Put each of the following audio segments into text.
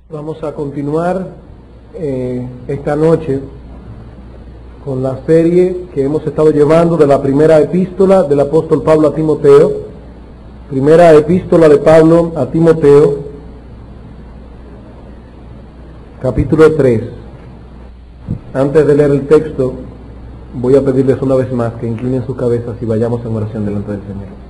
Vamos a continuar esta noche con la serie que hemos estado llevando de la primera epístola del apóstol Pablo a Timoteo. Primera epístola de Pablo a Timoteo, capítulo 3. Antes de leer el texto, voy a pedirles una vez más que inclinen sus cabezas y vayamos en oración delante del Señor.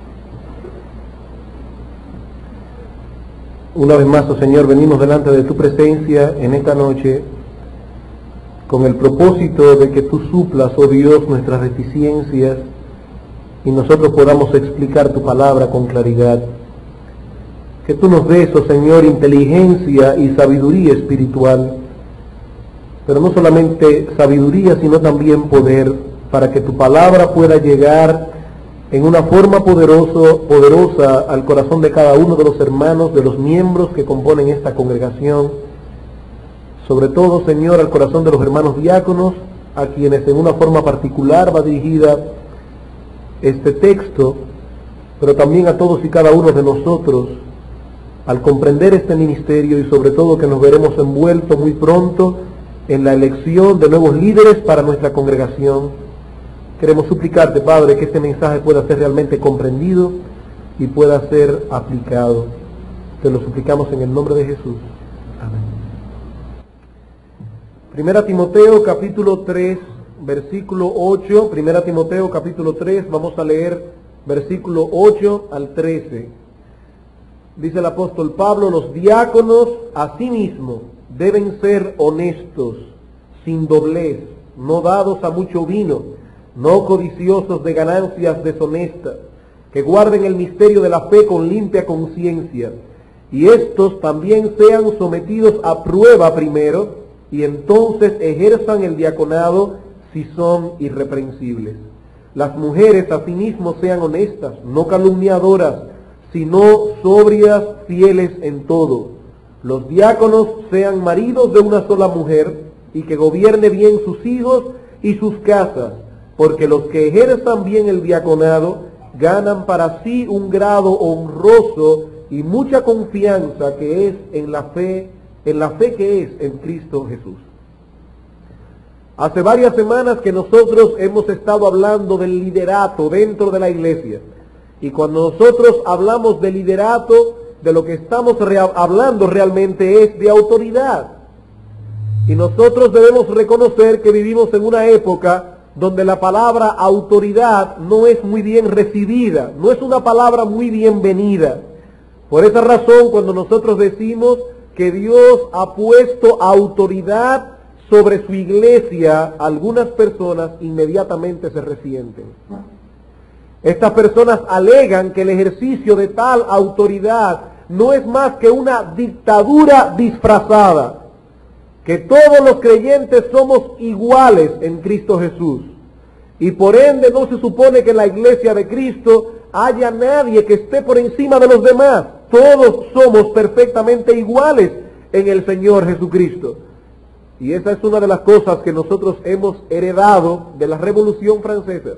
Una vez más, oh Señor, venimos delante de tu presencia en esta noche con el propósito de que tú suplas, oh Dios, nuestras deficiencias y nosotros podamos explicar tu palabra con claridad. Que tú nos des, oh Señor, inteligencia y sabiduría espiritual, pero no solamente sabiduría, sino también poder, para que tu palabra pueda llegar en una forma poderosa al corazón de cada uno de los hermanos, de los miembros que componen esta congregación, sobre todo, Señor, al corazón de los hermanos diáconos, a quienes en una forma particular va dirigida este texto, pero también a todos y cada uno de nosotros, al comprender este ministerio y sobre todo que nos veremos envueltos muy pronto en la elección de nuevos líderes para nuestra congregación. Queremos suplicarte, Padre, que este mensaje pueda ser realmente comprendido y pueda ser aplicado. Te lo suplicamos en el nombre de Jesús. Amén. Primera Timoteo, capítulo 3, versículo 8. Primera Timoteo, capítulo 3, vamos a leer versículo 8 al 13. Dice el apóstol Pablo: los diáconos asimismo deben ser honestos, sin doblez, no dados a mucho vino, no codiciosos de ganancias deshonestas, que guarden el misterio de la fe con limpia conciencia, y estos también sean sometidos a prueba primero, y entonces ejerzan el diaconado si son irreprensibles. Las mujeres asimismo sean honestas, no calumniadoras, sino sobrias, fieles en todo. Los diáconos sean maridos de una sola mujer, y que gobierne bien sus hijos y sus casas, porque los que ejerzan bien el diaconado ganan para sí un grado honroso y mucha confianza que es en la fe que es en Cristo Jesús. Hace varias semanas que nosotros hemos estado hablando del liderato dentro de la iglesia, y cuando nosotros hablamos de liderato, de lo que estamos hablando realmente es de autoridad. Y nosotros debemos reconocer que vivimos en una época donde la palabra autoridad no es muy bien recibida, no es una palabra muy bienvenida. Por esa razón, cuando nosotros decimos que Dios ha puesto autoridad sobre su iglesia, algunas personas inmediatamente se resienten. Estas personas alegan que el ejercicio de tal autoridad no es más que una dictadura disfrazada, que todos los creyentes somos iguales en Cristo Jesús, y por ende no se supone que en la iglesia de Cristo haya nadie que esté por encima de los demás. Todos somos perfectamente iguales en el Señor Jesucristo. Y esa es una de las cosas que nosotros hemos heredado de la Revolución Francesa,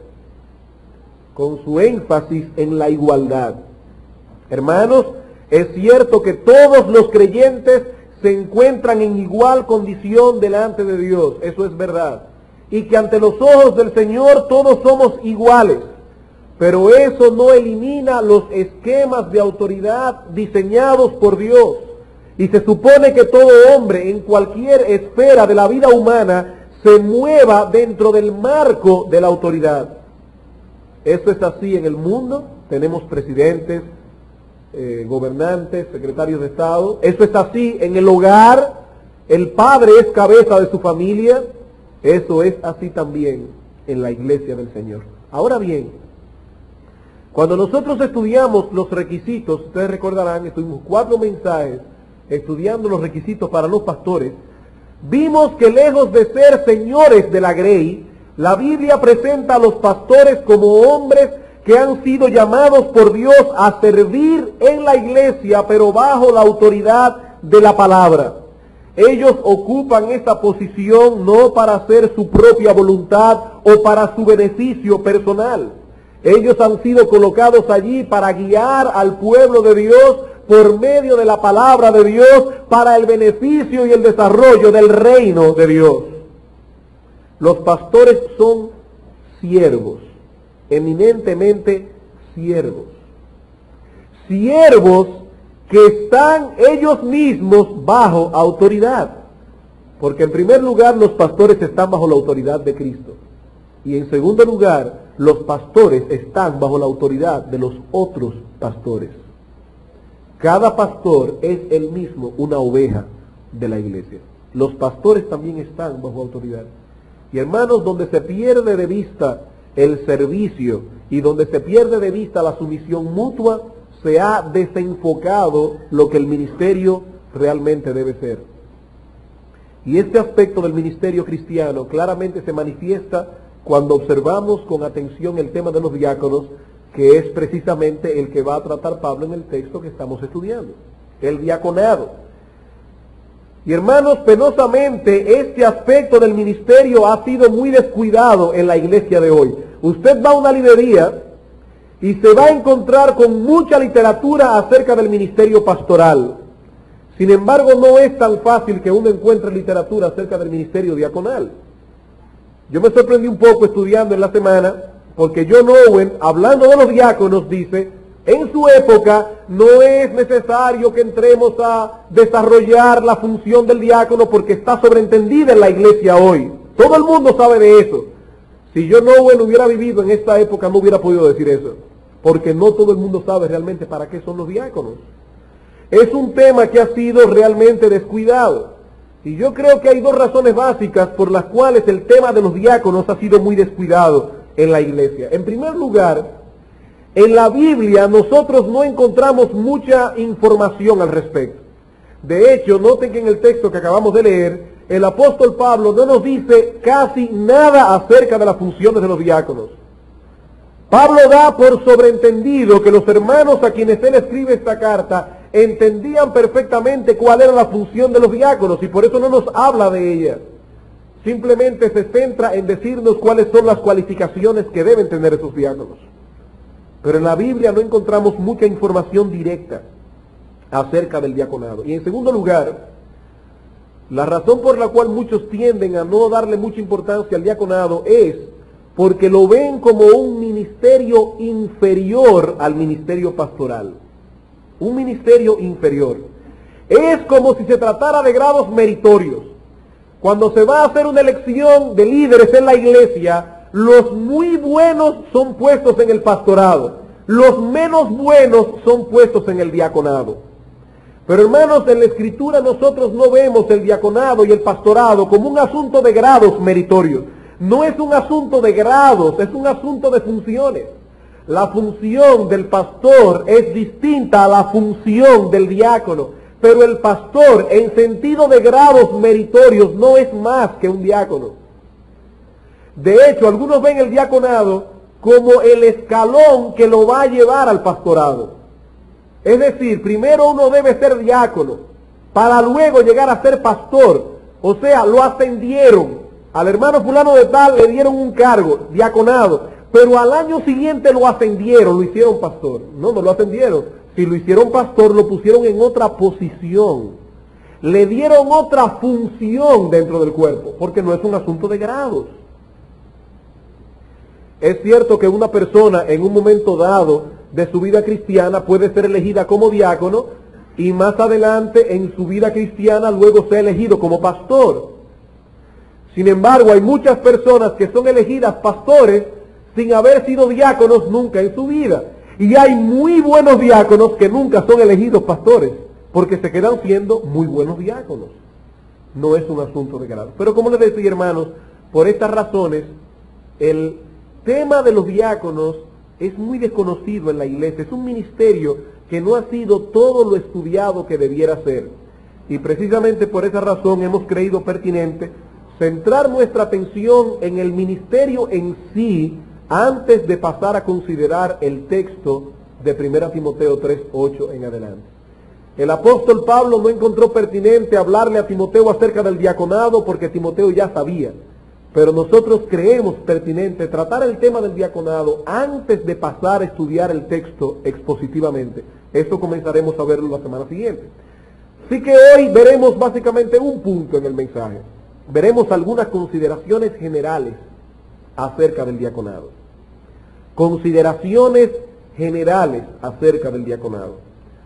con su énfasis en la igualdad. Hermanos, es cierto que todos los creyentes se encuentran en igual condición delante de Dios, eso es verdad, y que ante los ojos del Señor todos somos iguales, pero eso no elimina los esquemas de autoridad diseñados por Dios, y se supone que todo hombre en cualquier esfera de la vida humana se mueva dentro del marco de la autoridad. Eso es así en el mundo, tenemos presidentes, gobernantes, secretarios de Estado. Eso es así en el hogar, el padre es cabeza de su familia. Eso es así también en la iglesia del Señor. Ahora bien, cuando nosotros estudiamos los requisitos, ustedes recordarán, estuvimos 4 mensajes estudiando los requisitos para los pastores, vimos que lejos de ser señores de la grey, la Biblia presenta a los pastores como hombres que han sido llamados por Dios a servir en la iglesia, pero bajo la autoridad de la palabra. Ellos ocupan esta posición no para hacer su propia voluntad o para su beneficio personal. Ellos han sido colocados allí para guiar al pueblo de Dios por medio de la palabra de Dios para el beneficio y el desarrollo del reino de Dios. Los pastores son siervos, eminentemente siervos. Siervos que están ellos mismos bajo autoridad. Porque en primer lugar los pastores están bajo la autoridad de Cristo. Y en segundo lugar, los pastores están bajo la autoridad de los otros pastores. Cada pastor es él mismo una oveja de la iglesia. Los pastores también están bajo autoridad. Y hermanos, donde se pierde de vista el servicio y donde se pierde de vista la sumisión mutua, se ha desenfocado lo que el ministerio realmente debe ser. Y este aspecto del ministerio cristiano claramente se manifiesta cuando observamos con atención el tema de los diáconos, que es precisamente el que va a tratar Pablo en el texto que estamos estudiando, el diaconado. Y hermanos, penosamente este aspecto del ministerio ha sido muy descuidado en la iglesia de hoy. Usted va a una librería y se va a encontrar con mucha literatura acerca del ministerio pastoral. Sin embargo, no es tan fácil que uno encuentre literatura acerca del ministerio diaconal. Yo me sorprendí un poco estudiando en la semana, porque John Owen, hablando de los diáconos, dice: en su época no es necesario que entremos a desarrollar la función del diácono porque está sobreentendida en la iglesia hoy. Todo el mundo sabe de eso. Si John Owen hubiera vivido en esta época no hubiera podido decir eso, porque no todo el mundo sabe realmente para qué son los diáconos. Es un tema que ha sido realmente descuidado. Y yo creo que hay dos razones básicas por las cuales el tema de los diáconos ha sido muy descuidado en la iglesia. En primer lugar, en la Biblia nosotros no encontramos mucha información al respecto. De hecho, noten que en el texto que acabamos de leer, el apóstol Pablo no nos dice casi nada acerca de las funciones de los diáconos. Pablo da por sobreentendido que los hermanos a quienes él escribe esta carta entendían perfectamente cuál era la función de los diáconos y por eso no nos habla de ella. Simplemente se centra en decirnos cuáles son las cualificaciones que deben tener esos diáconos. Pero en la Biblia no encontramos mucha información directa acerca del diaconado. Y en segundo lugar, la razón por la cual muchos tienden a no darle mucha importancia al diaconado es porque lo ven como un ministerio inferior al ministerio pastoral. Un ministerio inferior. Es como si se tratara de grados meritorios. Cuando se va a hacer una elección de líderes en la iglesia, los muy buenos son puestos en el pastorado, los menos buenos son puestos en el diaconado. Pero hermanos, en la Escritura nosotros no vemos el diaconado y el pastorado como un asunto de grados meritorios. No es un asunto de grados, es un asunto de funciones. La función del pastor es distinta a la función del diácono, pero el pastor en sentido de grados meritorios no es más que un diácono. De hecho, algunos ven el diaconado como el escalón que lo va a llevar al pastorado. Es decir, primero uno debe ser diácono para luego llegar a ser pastor. O sea, lo ascendieron. Al hermano fulano de tal le dieron un cargo, diaconado, pero al año siguiente lo ascendieron, lo hicieron pastor. No lo ascendieron. Si lo hicieron pastor, lo pusieron en otra posición. Le dieron otra función dentro del cuerpo, porque no es un asunto de grados. Es cierto que una persona en un momento dado de su vida cristiana puede ser elegida como diácono y más adelante en su vida cristiana luego sea elegido como pastor. Sin embargo, hay muchas personas que son elegidas pastores sin haber sido diáconos nunca en su vida. Y hay muy buenos diáconos que nunca son elegidos pastores, porque se quedan siendo muy buenos diáconos. No es un asunto de grado. Pero como les decía, hermanos, por estas razones, el tema de los diáconos es muy desconocido en la iglesia. Es un ministerio que no ha sido todo lo estudiado que debiera ser. Y precisamente por esa razón hemos creído pertinente centrar nuestra atención en el ministerio en sí antes de pasar a considerar el texto de 1 Timoteo 3:8 en adelante. El apóstol Pablo no encontró pertinente hablarle a Timoteo acerca del diaconado porque Timoteo ya sabía. Pero nosotros creemos pertinente tratar el tema del diaconado antes de pasar a estudiar el texto expositivamente Esto comenzaremos a verlo la semana siguiente. Así que hoy veremos básicamente un punto en el mensaje. Veremos algunas consideraciones generales acerca del diaconado. Consideraciones generales acerca del diaconado.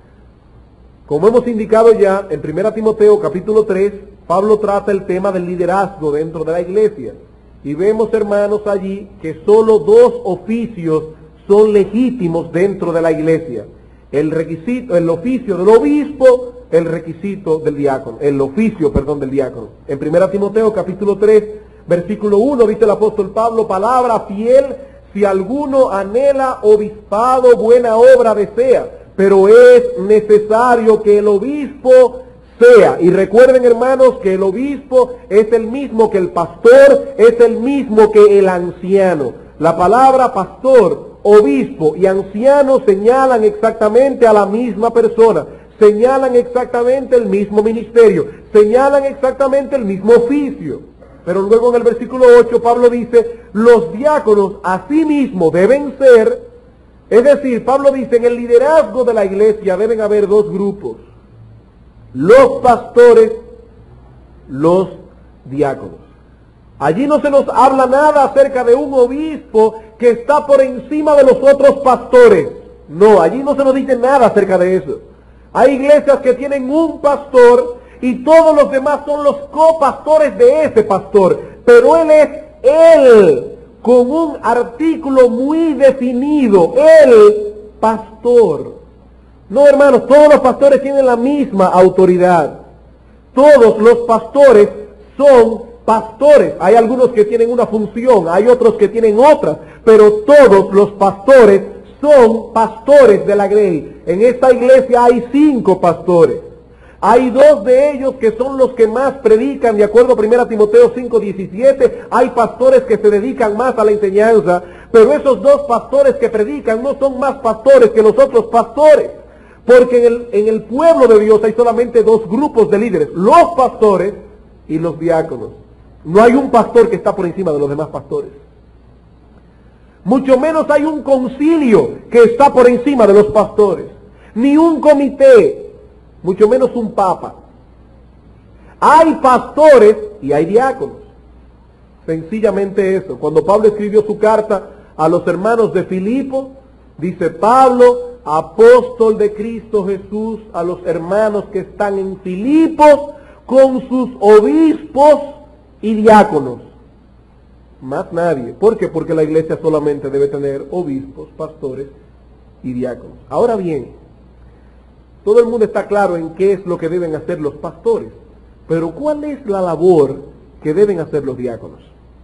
Como hemos indicado ya, en 1 Timoteo capítulo 3, Pablo trata el tema del liderazgo dentro de la iglesia. Y vemos, hermanos, allí que solo dos oficios son legítimos dentro de la iglesia. El oficio del obispo, el requisito del diácono, el oficio, perdón, del diácono. En 1 Timoteo capítulo 3, versículo 1, dice el apóstol Pablo, palabra fiel, si alguno anhela obispado, buena obra desea, pero es necesario que el obispo sea. Y recuerden, hermanos, que el obispo es el mismo que el pastor, es el mismo que el anciano. La palabra pastor, obispo y anciano señalan exactamente a la misma persona, señalan exactamente el mismo ministerio, señalan exactamente el mismo oficio. Pero luego en el versículo 8 Pablo dice, los diáconos asimismo deben ser, es decir, Pablo dice, en el liderazgo de la iglesia deben haber dos grupos, los pastores, los diáconos. Allí no se nos habla nada acerca de un obispo que está por encima de los otros pastores. No, allí no se nos dice nada acerca de eso. Hay iglesias que tienen un pastor y todos los demás son los copastores de ese pastor. Pero él es él, con un artículo muy definido, el pastor. No, hermanos, todos los pastores tienen la misma autoridad. Todos los pastores son pastores. Hay algunos que tienen una función, hay otros que tienen otras, pero todos los pastores son pastores de la grey. En esta iglesia hay 5 pastores. Hay 2 de ellos que son los que más predican, de acuerdo a 1 Timoteo 5:17. Hay pastores que se dedican más a la enseñanza, pero esos 2 pastores que predican no son más pastores que los otros pastores. Porque en el pueblo de Dios hay solamente 2 grupos de líderes, los pastores y los diáconos. No hay un pastor que está por encima de los demás pastores. Mucho menos hay un concilio que está por encima de los pastores. Ni un comité, mucho menos un papa. Hay pastores y hay diáconos. Sencillamente eso. Cuando Pablo escribió su carta a los hermanos de Filipo, dice Pablo, apóstol de Cristo Jesús, a los hermanos que están en Filipos, con sus obispos y diáconos. Más nadie. ¿Por qué? Porque la iglesia solamente debe tener obispos, pastores y diáconos. Ahora bien, todo el mundo está claro en qué es lo que deben hacer los pastores, pero ¿cuál es la labor que deben hacer los diáconos?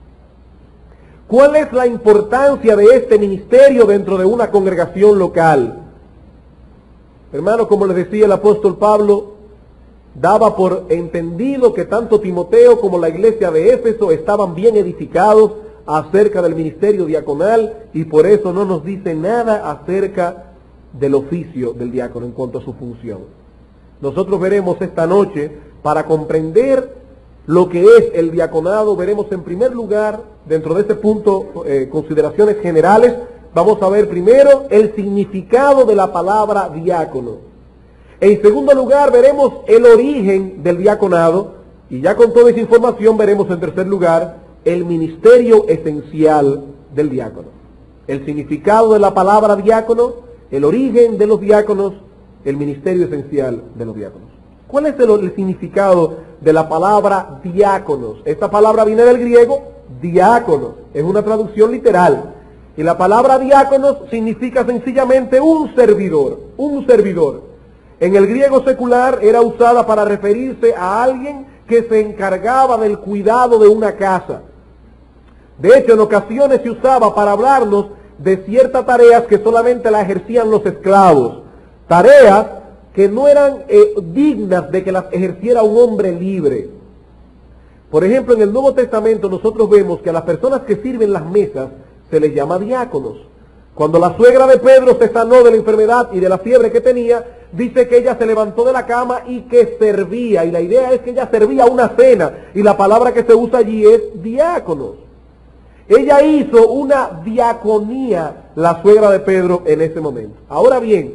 ¿Cuál es la importancia de este ministerio dentro de una congregación local? Hermano, como les decía el apóstol Pablo, daba por entendido que tanto Timoteo como la iglesia de Éfeso estaban bien edificados acerca del ministerio diaconal y por eso no nos dice nada acerca del oficio del diácono en cuanto a su función. Nosotros veremos esta noche, para comprender lo que es el diaconado, veremos en primer lugar, dentro de este punto, consideraciones generales. Vamos a ver primero el significado de la palabra diácono. En segundo lugar, veremos el origen del diaconado. Y ya con toda esa información veremos en tercer lugar el ministerio esencial del diácono. El significado de la palabra diácono, el origen de los diáconos, el ministerio esencial de los diáconos. ¿Cuál es el significado de la palabra diáconos? Esta palabra viene del griego diáconos, es una traducción literal. Y la palabra diáconos significa sencillamente un servidor, un servidor. En el griego secular era usada para referirse a alguien que se encargaba del cuidado de una casa. De hecho, en ocasiones se usaba para hablarnos de ciertas tareas que solamente la ejercían los esclavos. Tareas que no eran dignas de que las ejerciera un hombre libre. Por ejemplo, en el Nuevo Testamento nosotros vemos que a las personas que sirven las mesas se les llama diáconos. Cuando la suegra de Pedro se sanó de la enfermedad y de la fiebre que tenía, dice que ella se levantó de la cama y que servía. Y la idea es que ella servía una cena. Y la palabra que se usa allí es diáconos. Ella hizo una diaconía, la suegra de Pedro, en ese momento. Ahora bien,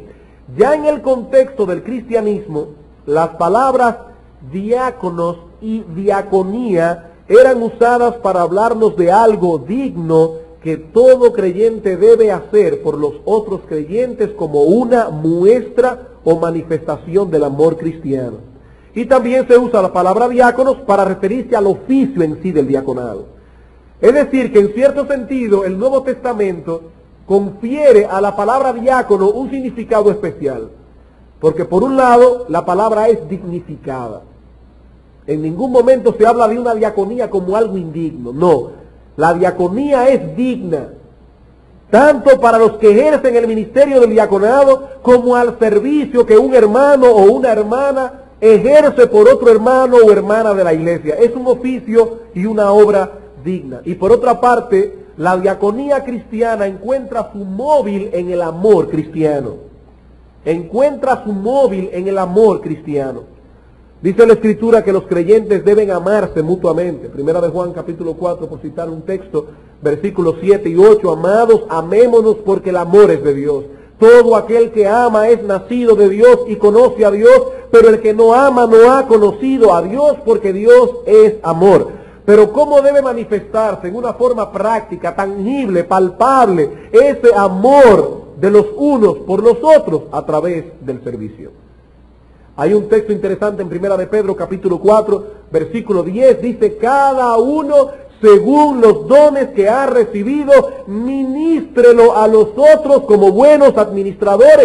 Ya en el contexto del cristianismo, las palabras diáconos y diaconía eran usadas para hablarnos de algo digno que todo creyente debe hacer por los otros creyentes como una muestra o manifestación del amor cristiano. Y también se usa la palabra diáconos para referirse al oficio en sí del diaconado. Es decir, que en cierto sentido el Nuevo Testamento confiere a la palabra diácono un significado especial. Porque por un lado, la palabra es dignificada. En ningún momento se habla de una diaconía como algo indigno. No, la diaconía es digna, tanto para los que ejercen el ministerio del diaconado, como al servicio que un hermano o una hermana ejerce por otro hermano o hermana de la iglesia. Es un oficio y una obra digna. Y por otra parte, la diaconía cristiana encuentra su móvil en el amor cristiano. Encuentra su móvil en el amor cristiano. Dice la Escritura que los creyentes deben amarse mutuamente. Primera de Juan capítulo 4, por citar un texto, versículos 7 y 8. Amados, amémonos porque el amor es de Dios. Todo aquel que ama es nacido de Dios y conoce a Dios, pero el que no ama no ha conocido a Dios porque Dios es amor. Pero ¿cómo debe manifestarse en una forma práctica, tangible, palpable, ese amor de los unos por los otros? A través del servicio. Hay un texto interesante en Primera de Pedro, capítulo 4, versículo 10, dice, cada uno según los dones que ha recibido, ministrelo a los otros como buenos administradores.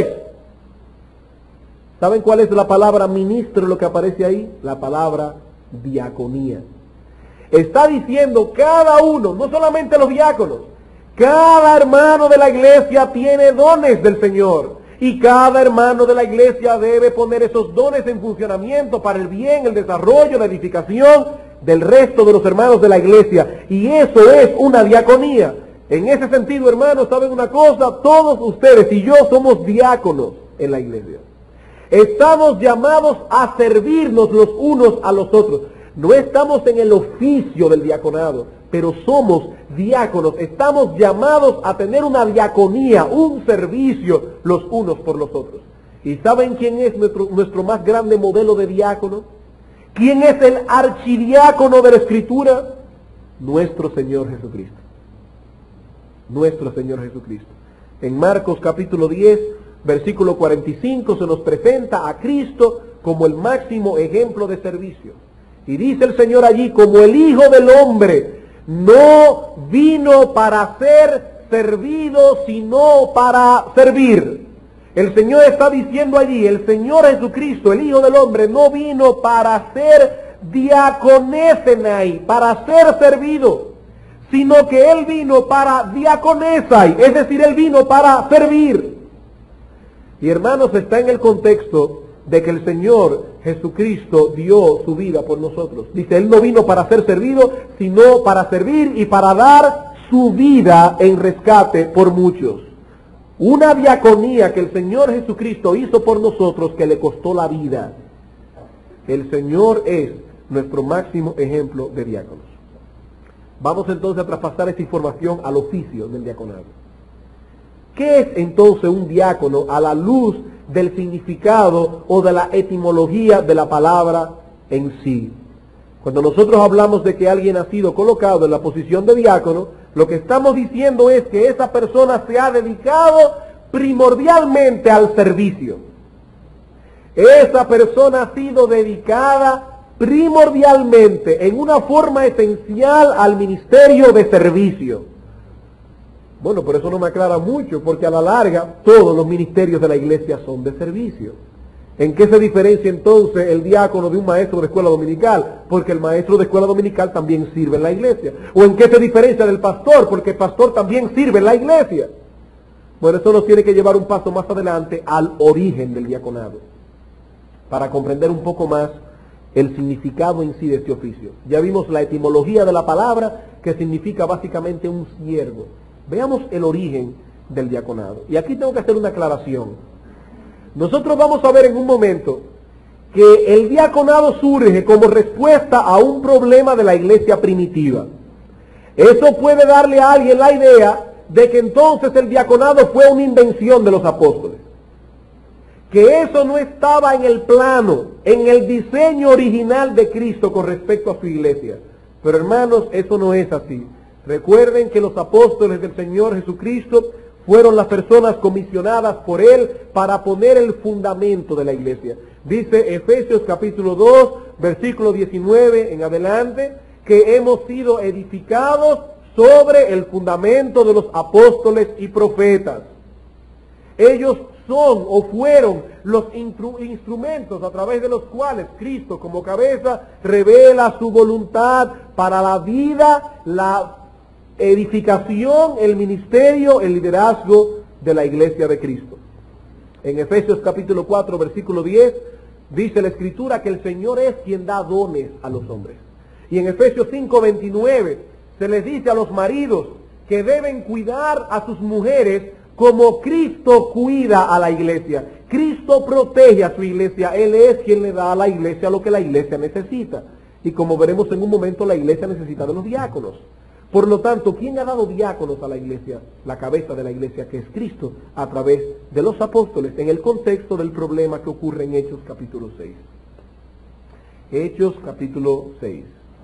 ¿Saben cuál es la palabra ministro, lo que aparece ahí? La palabra diaconía. Está diciendo cada uno, no solamente los diáconos, cada hermano de la iglesia tiene dones del Señor. Y cada hermano de la iglesia debe poner esos dones en funcionamiento para el bien, el desarrollo, la edificación del resto de los hermanos de la iglesia. Y eso es una diaconía. En ese sentido, hermanos, ¿saben una cosa? Todos ustedes y yo somos diáconos en la iglesia. Estamos llamados a servirnos los unos a los otros. No estamos en el oficio del diaconado, pero somos diáconos. Estamos llamados a tener una diaconía, un servicio los unos por los otros. ¿Y saben quién es nuestro más grande modelo de diácono? ¿Quién es el archidiácono de la Escritura? Nuestro Señor Jesucristo. Nuestro Señor Jesucristo. En Marcos capítulo 10, versículo 45, se nos presenta a Cristo como el máximo ejemplo de servicio. Y dice el Señor allí, como el Hijo del Hombre no vino para ser servido, sino para servir. El Señor está diciendo allí, el Señor Jesucristo, el Hijo del Hombre, no vino para ser diaconesenai, para ser servido, sino que Él vino para diaconesai, es decir, Él vino para servir. Y hermanos, está en el contexto de que el Señor Jesucristo dio su vida por nosotros. Dice, Él no vino para ser servido, sino para servir y para dar su vida en rescate por muchos. Una diaconía que el Señor Jesucristo hizo por nosotros que le costó la vida. El Señor es nuestro máximo ejemplo de diáconos. Vamos entonces a traspasar esta información al oficio del diaconado. ¿Qué es entonces un diácono a la luz del significado o de la etimología de la palabra en sí? Cuando nosotros hablamos de que alguien ha sido colocado en la posición de diácono, lo que estamos diciendo es que esa persona se ha dedicado primordialmente al servicio. Esa persona ha sido dedicada primordialmente, en una forma esencial, al ministerio de servicio. Bueno, pero eso no me aclara mucho, porque a la larga todos los ministerios de la iglesia son de servicio. ¿En qué se diferencia entonces el diácono de un maestro de escuela dominical? Porque el maestro de escuela dominical también sirve en la iglesia. ¿O en qué se diferencia del pastor? Porque el pastor también sirve en la iglesia. Bueno, eso nos tiene que llevar un paso más adelante al origen del diaconado, para comprender un poco más el significado en sí de este oficio. Ya vimos la etimología de la palabra, que significa básicamente un siervo. Veamos el origen del diaconado. Y aquí tengo que hacer una aclaración. Nosotros vamos a ver en un momento que el diaconado surge como respuesta a un problema de la iglesia primitiva. Eso puede darle a alguien la idea de que entonces el diaconado fue una invención de los apóstoles. que eso no estaba en el plano, en el diseño original de Cristo con respecto a su iglesia. Pero hermanos, eso no es así. Recuerden que los apóstoles del Señor Jesucristo fueron las personas comisionadas por Él para poner el fundamento de la iglesia. Dice Efesios capítulo 2, versículo 19 en adelante, que hemos sido edificados sobre el fundamento de los apóstoles y profetas. Ellos son o fueron los instrumentos a través de los cuales Cristo como cabeza revela su voluntad para la vida, la edificación, el ministerio, el liderazgo de la iglesia de Cristo. En Efesios capítulo 4, versículo 10, dice la Escritura que el Señor es quien da dones a los hombres. Y en Efesios 5, 29, se les dice a los maridos que deben cuidar a sus mujeres como Cristo cuida a la iglesia. Cristo protege a su iglesia. Él es quien le da a la iglesia lo que la iglesia necesita. Y como veremos en un momento, la iglesia necesita de los diáconos. Por lo tanto, ¿quién ha dado diáconos a la iglesia? La cabeza de la iglesia, que es Cristo, a través de los apóstoles, en el contexto del problema que ocurre en Hechos capítulo 6. Hechos capítulo 6.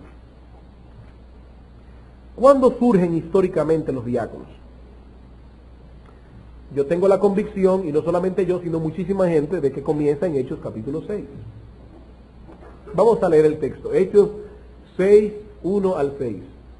¿Cuándo surgen históricamente los diáconos? Yo tengo la convicción, y no solamente yo, sino muchísima gente, de que comienza en Hechos capítulo 6. Vamos a leer el texto. Hechos 6, 1 al 6.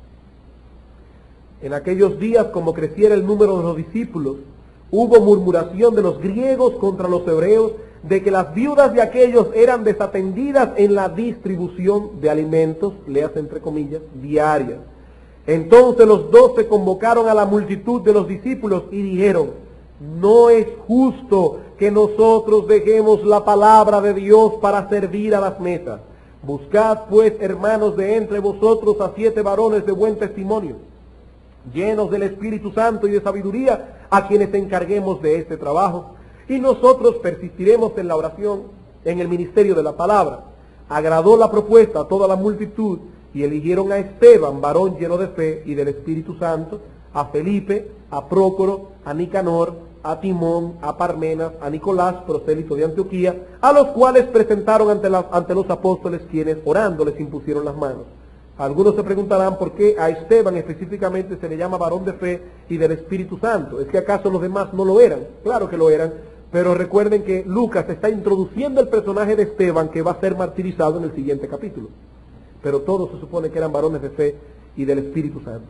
En aquellos días, como creciera el número de los discípulos, hubo murmuración de los griegos contra los hebreos, de que las viudas de aquellos eran desatendidas en la distribución de alimentos, leas entre comillas, diarias. Entonces los 12 convocaron a la multitud de los discípulos y dijeron: no es justo que nosotros dejemos la palabra de Dios para servir a las mesas. Buscad pues, hermanos, de entre vosotros a 7 varones de buen testimonio, llenos del Espíritu Santo y de sabiduría, a quienes encarguemos de este trabajo. Y nosotros persistiremos en la oración, en el ministerio de la palabra. Agradó la propuesta a toda la multitud, y eligieron a Esteban, varón lleno de fe y del Espíritu Santo, a Felipe, a Prócoro, a Nicanor, a Timón, a Parmenas, a Nicolás, prosélito de Antioquía, a los cuales presentaron ante los apóstoles, quienes orando les impusieron las manos. Algunos se preguntarán por qué a Esteban específicamente se le llama varón de fe y del Espíritu Santo. ¿Es que acaso los demás no lo eran? Claro que lo eran, pero recuerden que Lucas está introduciendo el personaje de Esteban, que va a ser martirizado en el siguiente capítulo. Pero todos se supone que eran varones de fe y del Espíritu Santo.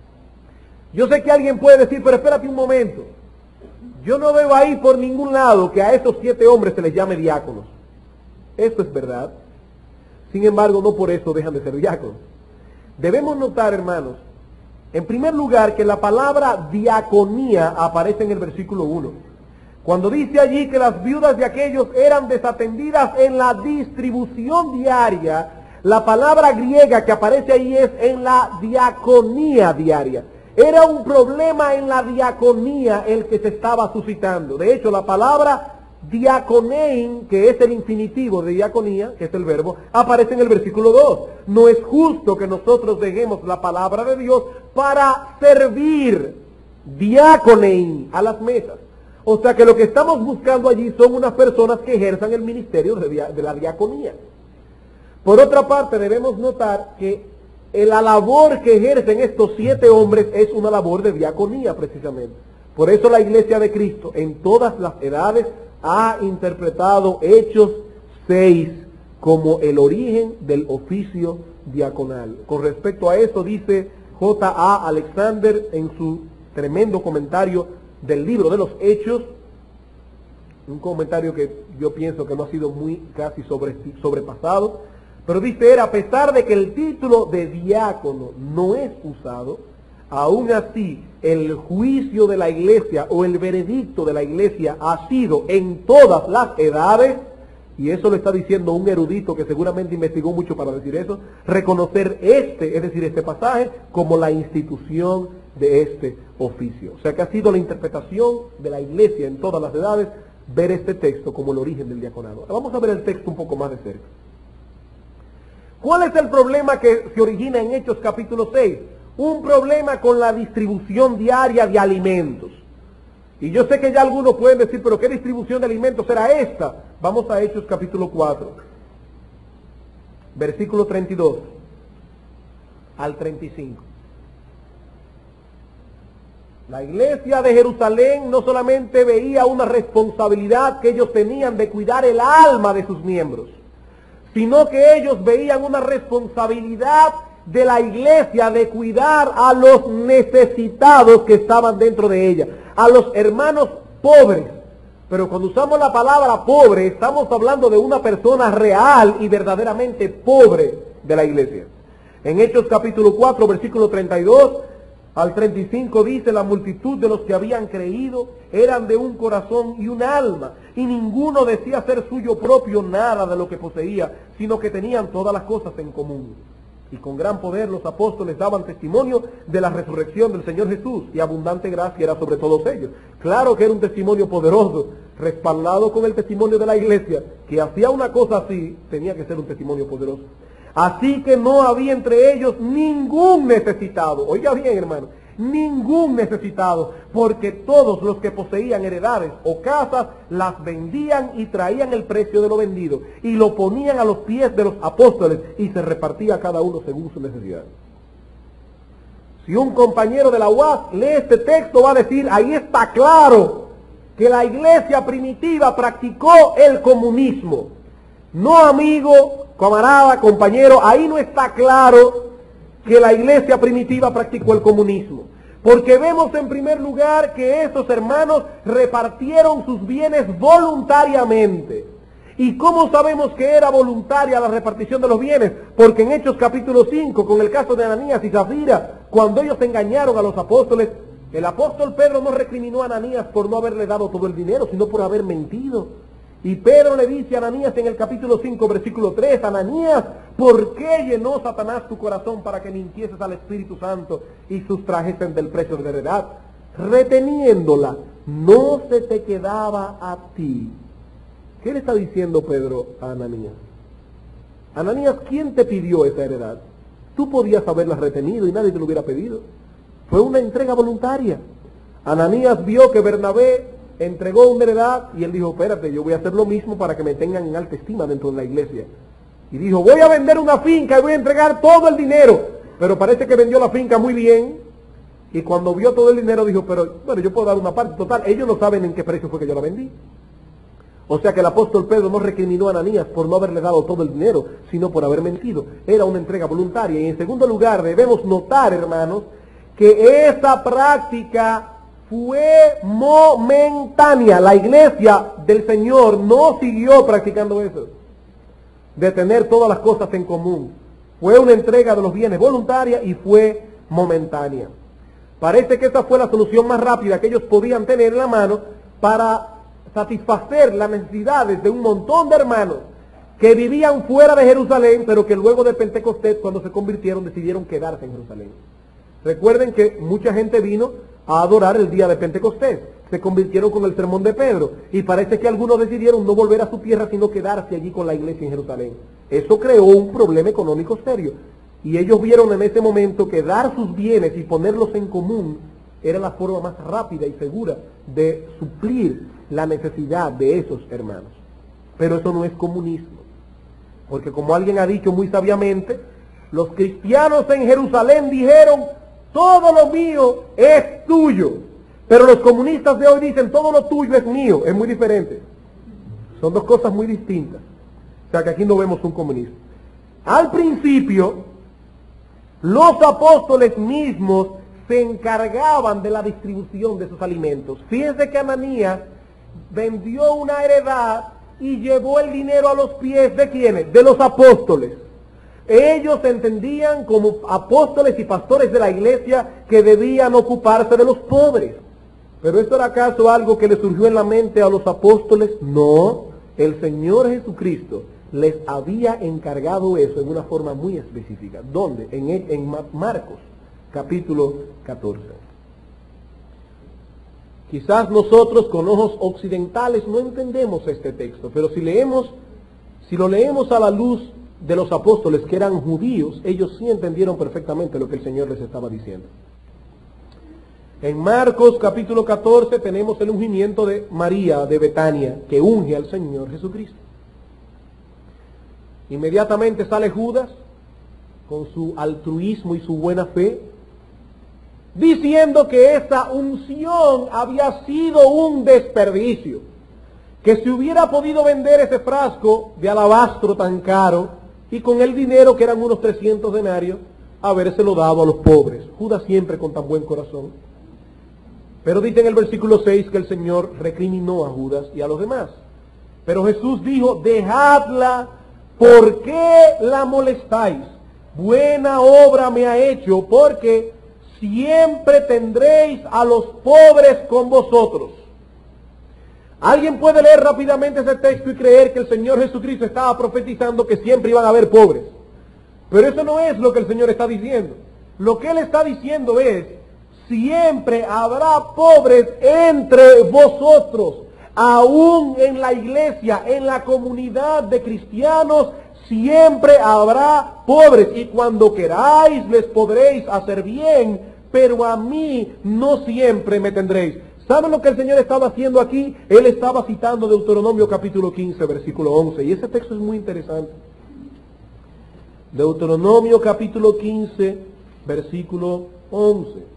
Yo sé que alguien puede decir, pero espérate un momento, yo no veo ahí por ningún lado que a esos 7 hombres se les llame diáconos. Esto es verdad. Sin embargo, no por eso dejan de ser diáconos. Debemos notar, hermanos, en primer lugar, que la palabra diaconía aparece en el versículo 1. Cuando dice allí que las viudas de aquellos eran desatendidas en la distribución diaria, la palabra griega que aparece ahí es en la diaconía diaria. Era un problema en la diaconía el que se estaba suscitando. De hecho, la palabra diaconein, que es el infinitivo de diaconía, que es el verbo, aparece en el versículo 2. No es justo que nosotros dejemos la palabra de Dios para servir, diaconein, a las mesas. O sea que lo que estamos buscando allí son unas personas que ejerzan el ministerio de la diaconía. Por otra parte, debemos notar que la labor que ejercen estos 7 hombres es una labor de diaconía precisamente. Por eso la iglesia de Cristo en todas las edades ha interpretado Hechos 6 como el origen del oficio diaconal. Con respecto a eso dice J.A. Alexander en su tremendo comentario del libro de los Hechos, un comentario que yo pienso que no ha sido muy casi sobrepasado, pero dice: a pesar de que el título de diácono no es usado, aún así el juicio de la iglesia o el veredicto de la iglesia ha sido en todas las edades, y eso lo está diciendo un erudito que seguramente investigó mucho para decir eso, reconocer este pasaje como la institución de este oficio. O sea que ha sido la interpretación de la iglesia en todas las edades ver este texto como el origen del diaconado. Vamos a ver el texto un poco más de cerca. ¿Cuál es el problema que se origina en Hechos capítulo 6? Un problema con la distribución diaria de alimentos. Y yo sé que ya algunos pueden decir, pero ¿qué distribución de alimentos era esta? Vamos a Hechos capítulo 4, versículo 32 al 35. La iglesia de Jerusalén no solamente veía una responsabilidad que ellos tenían de cuidar el alma de sus miembros, sino que ellos veían una responsabilidad de la iglesia de cuidar a los necesitados que estaban dentro de ella, a los hermanos pobres. Pero cuando usamos la palabra pobre, estamos hablando de una persona real y verdaderamente pobre de la iglesia. En Hechos capítulo 4, versículo 32 al 35 dice: la multitud de los que habían creído eran de un corazón y un alma, y ninguno decía ser suyo propio nada de lo que poseía, sino que tenían todas las cosas en común. Y con gran poder los apóstoles daban testimonio de la resurrección del Señor Jesús, y abundante gracia era sobre todos ellos. Claro que era un testimonio poderoso, respaldado con el testimonio de la iglesia, que hacía una cosa así, tenía que ser un testimonio poderoso. Así que no había entre ellos ningún necesitado. Oiga bien, hermano, ningún necesitado, porque todos los que poseían heredades o casas las vendían y traían el precio de lo vendido y lo ponían a los pies de los apóstoles, y se repartía cada uno según su necesidad. Si un compañero de la UAS lee este texto, va a decir: ahí está claro que la iglesia primitiva practicó el comunismo. No, amigo, camarada, compañero, ahí no está claro que la iglesia primitiva practicó el comunismo. Porque vemos en primer lugar que esos hermanos repartieron sus bienes voluntariamente. ¿Y cómo sabemos que era voluntaria la repartición de los bienes? Porque en Hechos capítulo 5, con el caso de Ananías y Zafira, cuando ellos engañaron a los apóstoles, el apóstol Pedro no recriminó a Ananías por no haberle dado todo el dinero, sino por haber mentido. Y Pedro le dice a Ananías en el capítulo 5, versículo 3, Ananías, ¿por qué llenó Satanás tu corazón para que mintieses al Espíritu Santo y sustrajesen del precio de la heredad? Reteniéndola, no se te quedaba a ti. ¿Qué le está diciendo Pedro a Ananías? Ananías, ¿quién te pidió esa heredad? Tú podías haberla retenido y nadie te lo hubiera pedido. Fue una entrega voluntaria. Ananías vio que Bernabé entregó una heredad y él dijo: espérate, yo voy a hacer lo mismo para que me tengan en alta estima dentro de la iglesia. Y dijo: voy a vender una finca y voy a entregar todo el dinero. Pero parece que vendió la finca muy bien, y cuando vio todo el dinero dijo: pero bueno, yo puedo dar una parte. Total, ellos no saben en qué precio fue que yo la vendí. O sea que el apóstol Pedro no recriminó a Ananías por no haberle dado todo el dinero, sino por haber mentido. Era una entrega voluntaria. Y en segundo lugar, debemos notar, hermanos, que esa práctica fue momentánea. La iglesia del Señor no siguió practicando eso, de tener todas las cosas en común. Fue una entrega de los bienes voluntaria y fue momentánea. Parece que esa fue la solución más rápida que ellos podían tener en la mano para satisfacer las necesidades de un montón de hermanos que vivían fuera de Jerusalén, pero que luego de Pentecostés, cuando se convirtieron, decidieron quedarse en Jerusalén. Recuerden que mucha gente vino a adorar el día de Pentecostés, se convirtieron con el sermón de Pedro, y parece que algunos decidieron no volver a su tierra, sino quedarse allí con la iglesia en Jerusalén. Eso creó un problema económico serio, y ellos vieron en ese momento que dar sus bienes y ponerlos en común era la forma más rápida y segura de suplir la necesidad de esos hermanos. Pero eso no es comunismo, porque como alguien ha dicho muy sabiamente, los cristianos en Jerusalén dijeron: todo lo mío es tuyo. Pero los comunistas de hoy dicen: todo lo tuyo es mío. Es muy diferente. Son dos cosas muy distintas. O sea que aquí no vemos un comunismo. Al principio, los apóstoles mismos se encargaban de la distribución de esos alimentos. Fíjense que Ananías vendió una heredad y llevó el dinero a los pies ¿de quiénes? De los apóstoles. Ellos entendían como apóstoles y pastores de la iglesia que debían ocuparse de los pobres. ¿Pero esto era acaso algo que le surgió en la mente a los apóstoles? No, el Señor Jesucristo les había encargado eso en una forma muy específica. ¿Dónde? En Marcos, capítulo 14. Quizás nosotros con ojos occidentales no entendemos este texto, pero si lo leemos a la luz de los apóstoles que eran judíos, ellos sí entendieron perfectamente lo que el Señor les estaba diciendo. En Marcos capítulo 14 tenemos el ungimiento de María de Betania, que unge al Señor Jesucristo. Inmediatamente sale Judas con su altruismo y su buena fe, diciendo que esa unción había sido un desperdicio, que se hubiera podido vender ese frasco de alabastro tan caro y con el dinero, que eran unos 300 denarios, habérselo dado a los pobres. Judas siempre con tan buen corazón. Pero dice en el versículo 6 que el Señor recriminó a Judas y a los demás. Pero Jesús dijo: dejadla, ¿por qué la molestáis? Buena obra me ha hecho, porque siempre tendréis a los pobres con vosotros. Alguien puede leer rápidamente ese texto y creer que el Señor Jesucristo estaba profetizando que siempre iban a haber pobres. Pero eso no es lo que el Señor está diciendo. Lo que Él está diciendo es: siempre habrá pobres entre vosotros. Aún en la iglesia, en la comunidad de cristianos, siempre habrá pobres. Y cuando queráis les podréis hacer bien, pero a mí no siempre me tendréis. ¿Saben lo que el Señor estaba haciendo aquí? Él estaba citando Deuteronomio capítulo 15, versículo 11. Y ese texto es muy interesante. Deuteronomio capítulo 15, versículo 11.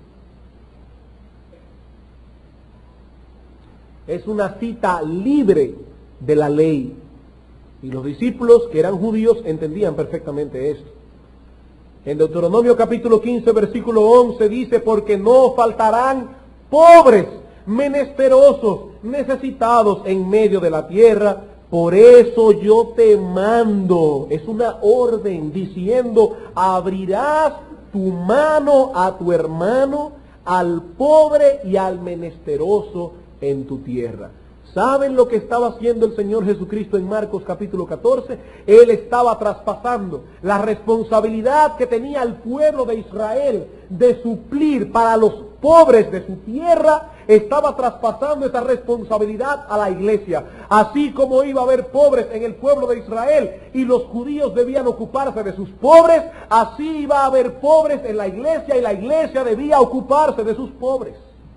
Es una cita libre de la ley. Y los discípulos que eran judíos entendían perfectamente esto. En Deuteronomio capítulo 15, versículo 11 dice: porque no faltarán pobres, menesterosos, necesitados en medio de la tierra. Por eso yo te mando. Es una orden diciendo: abrirás tu mano a tu hermano, al pobre y al menesteroso en tu tierra. ¿Saben lo que estaba haciendo el Señor Jesucristo en Marcos capítulo 14? Él estaba traspasando la responsabilidad que tenía el pueblo de Israel de suplir para los pobres de su tierra. Estaba traspasando esa responsabilidad a la iglesia. Así como iba a haber pobres en el pueblo de Israel y los judíos debían ocuparse de sus pobres, así iba a haber pobres en la iglesia y la iglesia debía ocuparse de sus pobres.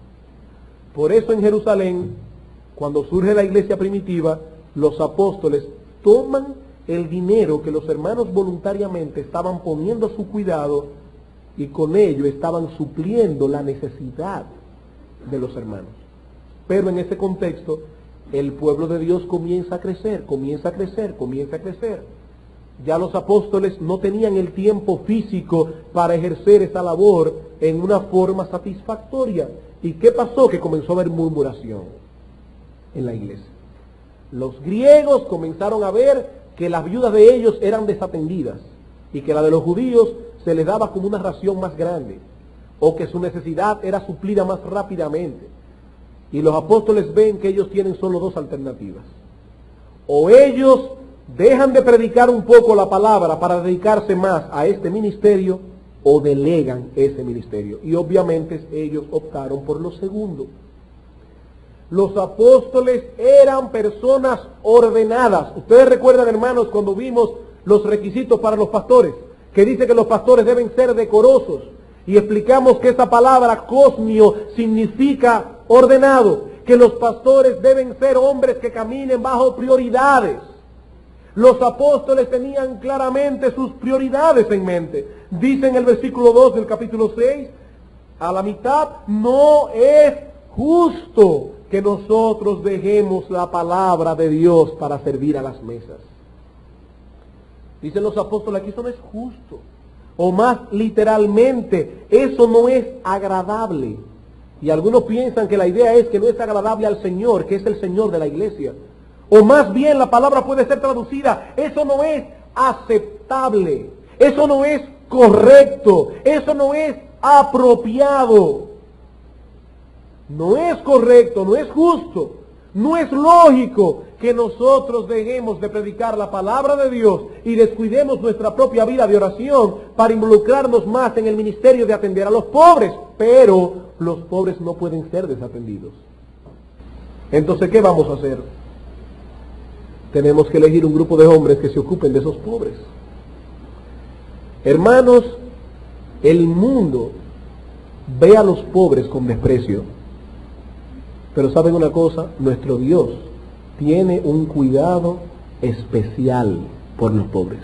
Por eso en Jerusalén, cuando surge la iglesia primitiva, los apóstoles toman el dinero que los hermanos voluntariamente estaban poniendo a su cuidado y con ello estaban supliendo la necesidad de los hermanos. Pero en ese contexto, el pueblo de Dios comienza a crecer, comienza a crecer, comienza a crecer. Ya los apóstoles no tenían el tiempo físico para ejercer esa labor en una forma satisfactoria. ¿Y qué pasó? Que comenzó a haber murmuración en la iglesia. Los griegos comenzaron a ver que las viudas de ellos eran desatendidas y que la de los judíos se les daba como una ración más grande, o que su necesidad era suplida más rápidamente. Y los apóstoles ven que ellos tienen solo dos alternativas: o ellos dejan de predicar un poco la palabra para dedicarse más a este ministerio, o delegan ese ministerio. Y obviamente ellos optaron por lo segundo. Los apóstoles eran personas ordenadas. Ustedes recuerdan, hermanos, cuando vimos los requisitos para los pastores, que dice que los pastores deben ser decorosos, y explicamos que esa palabra cosmio significa ordenado, que los pastores deben ser hombres que caminen bajo prioridades. Los apóstoles tenían claramente sus prioridades en mente. Dice en el versículo 2 del capítulo 6, a la mitad: no es justo que nosotros dejemos la palabra de Dios para servir a las mesas. Dicen los apóstoles aquí: eso no es justo. O más literalmente, eso no es agradable. Y algunos piensan que la idea es que no es agradable al Señor, que es el Señor de la iglesia. O más bien la palabra puede ser traducida: eso no es aceptable, eso no es correcto, eso no es apropiado. No es correcto, no es justo, no es lógico que nosotros dejemos de predicar la palabra de Dios y descuidemos nuestra propia vida de oración para involucrarnos más en el ministerio de atender a los pobres. Pero los pobres no pueden ser desatendidos. Entonces, ¿qué vamos a hacer? Tenemos que elegir un grupo de hombres que se ocupen de esos pobres. Hermanos, el mundo ve a los pobres con desprecio. Pero ¿saben una cosa? Nuestro Dios tiene un cuidado especial por los pobres.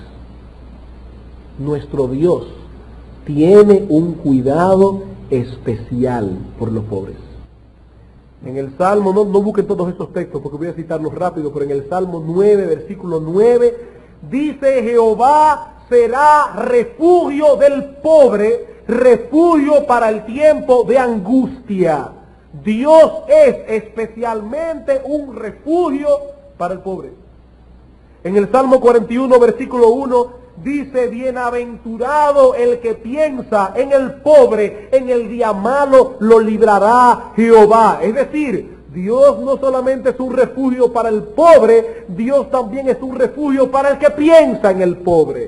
Nuestro Dios tiene un cuidado especial por los pobres. En el Salmo, no busquen todos estos textos porque voy a citarlos rápido, pero en el Salmo 9, versículo 9, dice: Jehová será refugio del pobre, refugio para el tiempo de angustia. Dios es especialmente un refugio para el pobre. En el Salmo 41, versículo 1, dice: bienaventurado el que piensa en el pobre, en el día malo lo librará Jehová. Es decir, Dios no solamente es un refugio para el pobre, Dios también es un refugio para el que piensa en el pobre.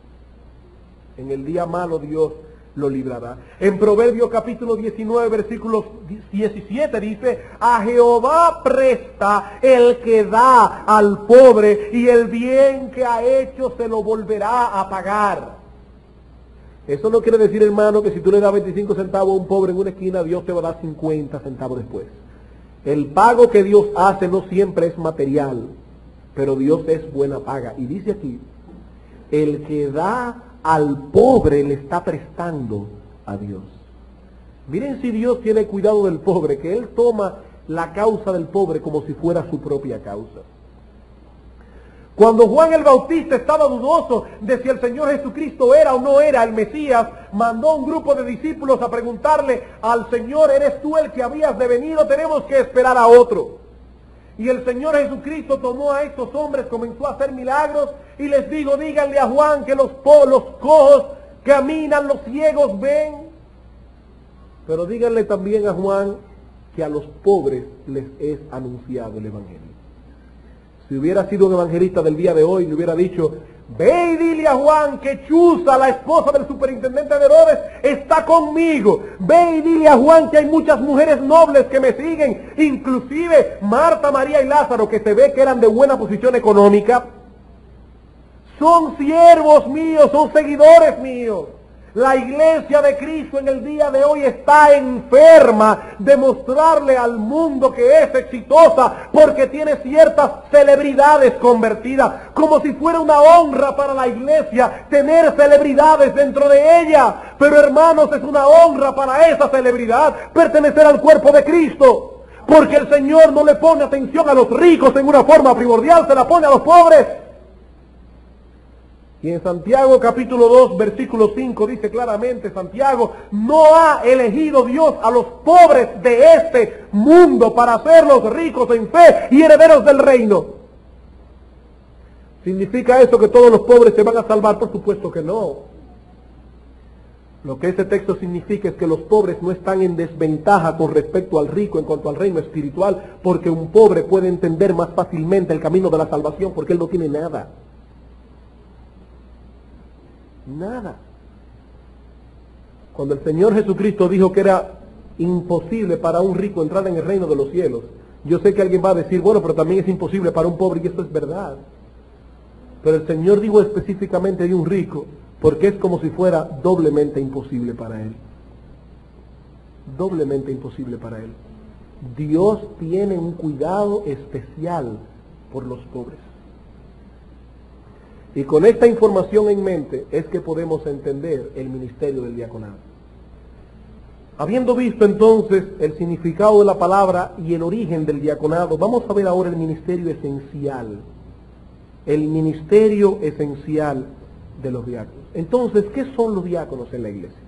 En el día malo Dios lo librará. En Proverbios capítulo 19, versículo 17 dice: a Jehová presta el que da al pobre, y el bien que ha hecho se lo volverá a pagar. Eso no quiere decir, hermano, que si tú le das 25 centavos a un pobre en una esquina, Dios te va a dar 50 centavos después. El pago que Dios hace no siempre es material, pero Dios es buena paga. Y dice aquí: el que da al pobre le está prestando a Dios. Miren si Dios tiene cuidado del pobre, que Él toma la causa del pobre como si fuera su propia causa. Cuando Juan el Bautista estaba dudoso de si el Señor Jesucristo era o no era el Mesías, mandó un grupo de discípulos a preguntarle al Señor: ¿eres tú el que habías de venir o tenemos que esperar a otro? Y el Señor Jesucristo tomó a estos hombres, comenzó a hacer milagros y les dijo: díganle a Juan que los cojos caminan, los ciegos ven. Pero díganle también a Juan que a los pobres les es anunciado el Evangelio. Si hubiera sido un evangelista del día de hoy, le hubiera dicho: ve y dile a Juan que Chuza, la esposa del superintendente de Herodes, está conmigo. Ve y dile a Juan que hay muchas mujeres nobles que me siguen, inclusive Marta, María y Lázaro, que se ve que eran de buena posición económica. Son siervos míos, son seguidores míos. La iglesia de Cristo en el día de hoy está enferma de mostrarle al mundo que es exitosa porque tiene ciertas celebridades convertidas, como si fuera una honra para la iglesia tener celebridades dentro de ella. Pero hermanos, es una honra para esa celebridad pertenecer al cuerpo de Cristo, porque el Señor no le pone atención a los ricos en una forma primordial, se la pone a los pobres. Y en Santiago capítulo 2, versículo 5 dice claramente: Santiago: no ha elegido Dios a los pobres de este mundo para hacerlos ricos en fe y herederos del reino. ¿Significa eso que todos los pobres se van a salvar? Por supuesto que no. Lo que ese texto significa es que los pobres no están en desventaja con respecto al rico en cuanto al reino espiritual, porque un pobre puede entender más fácilmente el camino de la salvación porque él no tiene nada. Nada. Cuando el Señor Jesucristo dijo que era imposible para un rico entrar en el reino de los cielos, yo sé que alguien va a decir: bueno, pero también es imposible para un pobre, y eso es verdad. Pero el Señor dijo específicamente de un rico porque es como si fuera doblemente imposible para él. Doblemente imposible para él. Dios tiene un cuidado especial por los pobres. Y con esta información en mente es que podemos entender el ministerio del diaconado. Habiendo visto entonces el significado de la palabra y el origen del diaconado, vamos a ver ahora el ministerio esencial. El ministerio esencial de los diáconos. Entonces, ¿qué son los diáconos en la iglesia?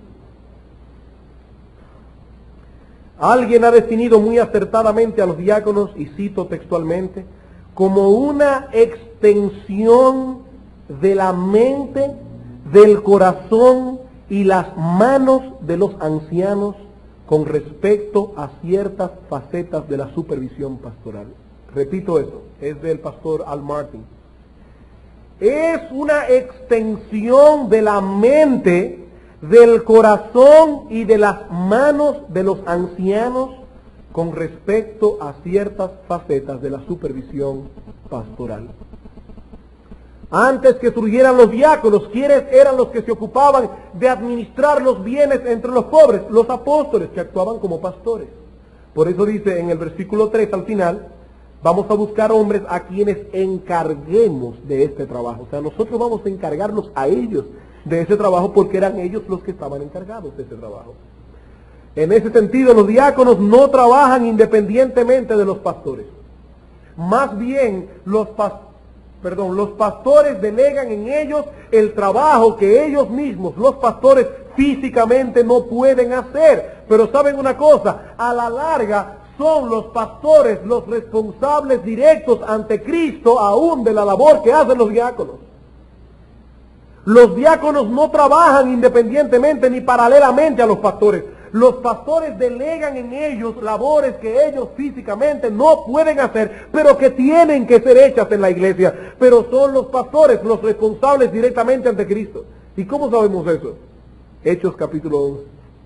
Alguien ha definido muy acertadamente a los diáconos, y cito textualmente, como una extensión de la mente, del corazón y las manos de los ancianos con respecto a ciertas facetas de la supervisión pastoral. Repito eso, es del pastor Al Martin. Es una extensión de la mente, del corazón y de las manos de los ancianos con respecto a ciertas facetas de la supervisión pastoral. Antes que surgieran los diáconos, ¿quiénes eran los que se ocupaban de administrar los bienes entre los pobres? Los apóstoles, que actuaban como pastores. Por eso dice en el versículo 3 al final, vamos a buscar hombres a quienes encarguemos de este trabajo. O sea, nosotros vamos a encargarnos a ellos de ese trabajo porque eran ellos los que estaban encargados de ese trabajo. En ese sentido, los diáconos no trabajan independientemente de los pastores. Más bien, los pastores delegan en ellos el trabajo que ellos mismos, los pastores, físicamente no pueden hacer. Pero ¿saben una cosa? A la larga son los pastores los responsables directos ante Cristo aún de la labor que hacen los diáconos. Los diáconos no trabajan independientemente ni paralelamente a los pastores. Los pastores delegan en ellos labores que ellos físicamente no pueden hacer, pero que tienen que ser hechas en la iglesia. Pero son los pastores los responsables directamente ante Cristo. ¿Y cómo sabemos eso? Hechos capítulo 11.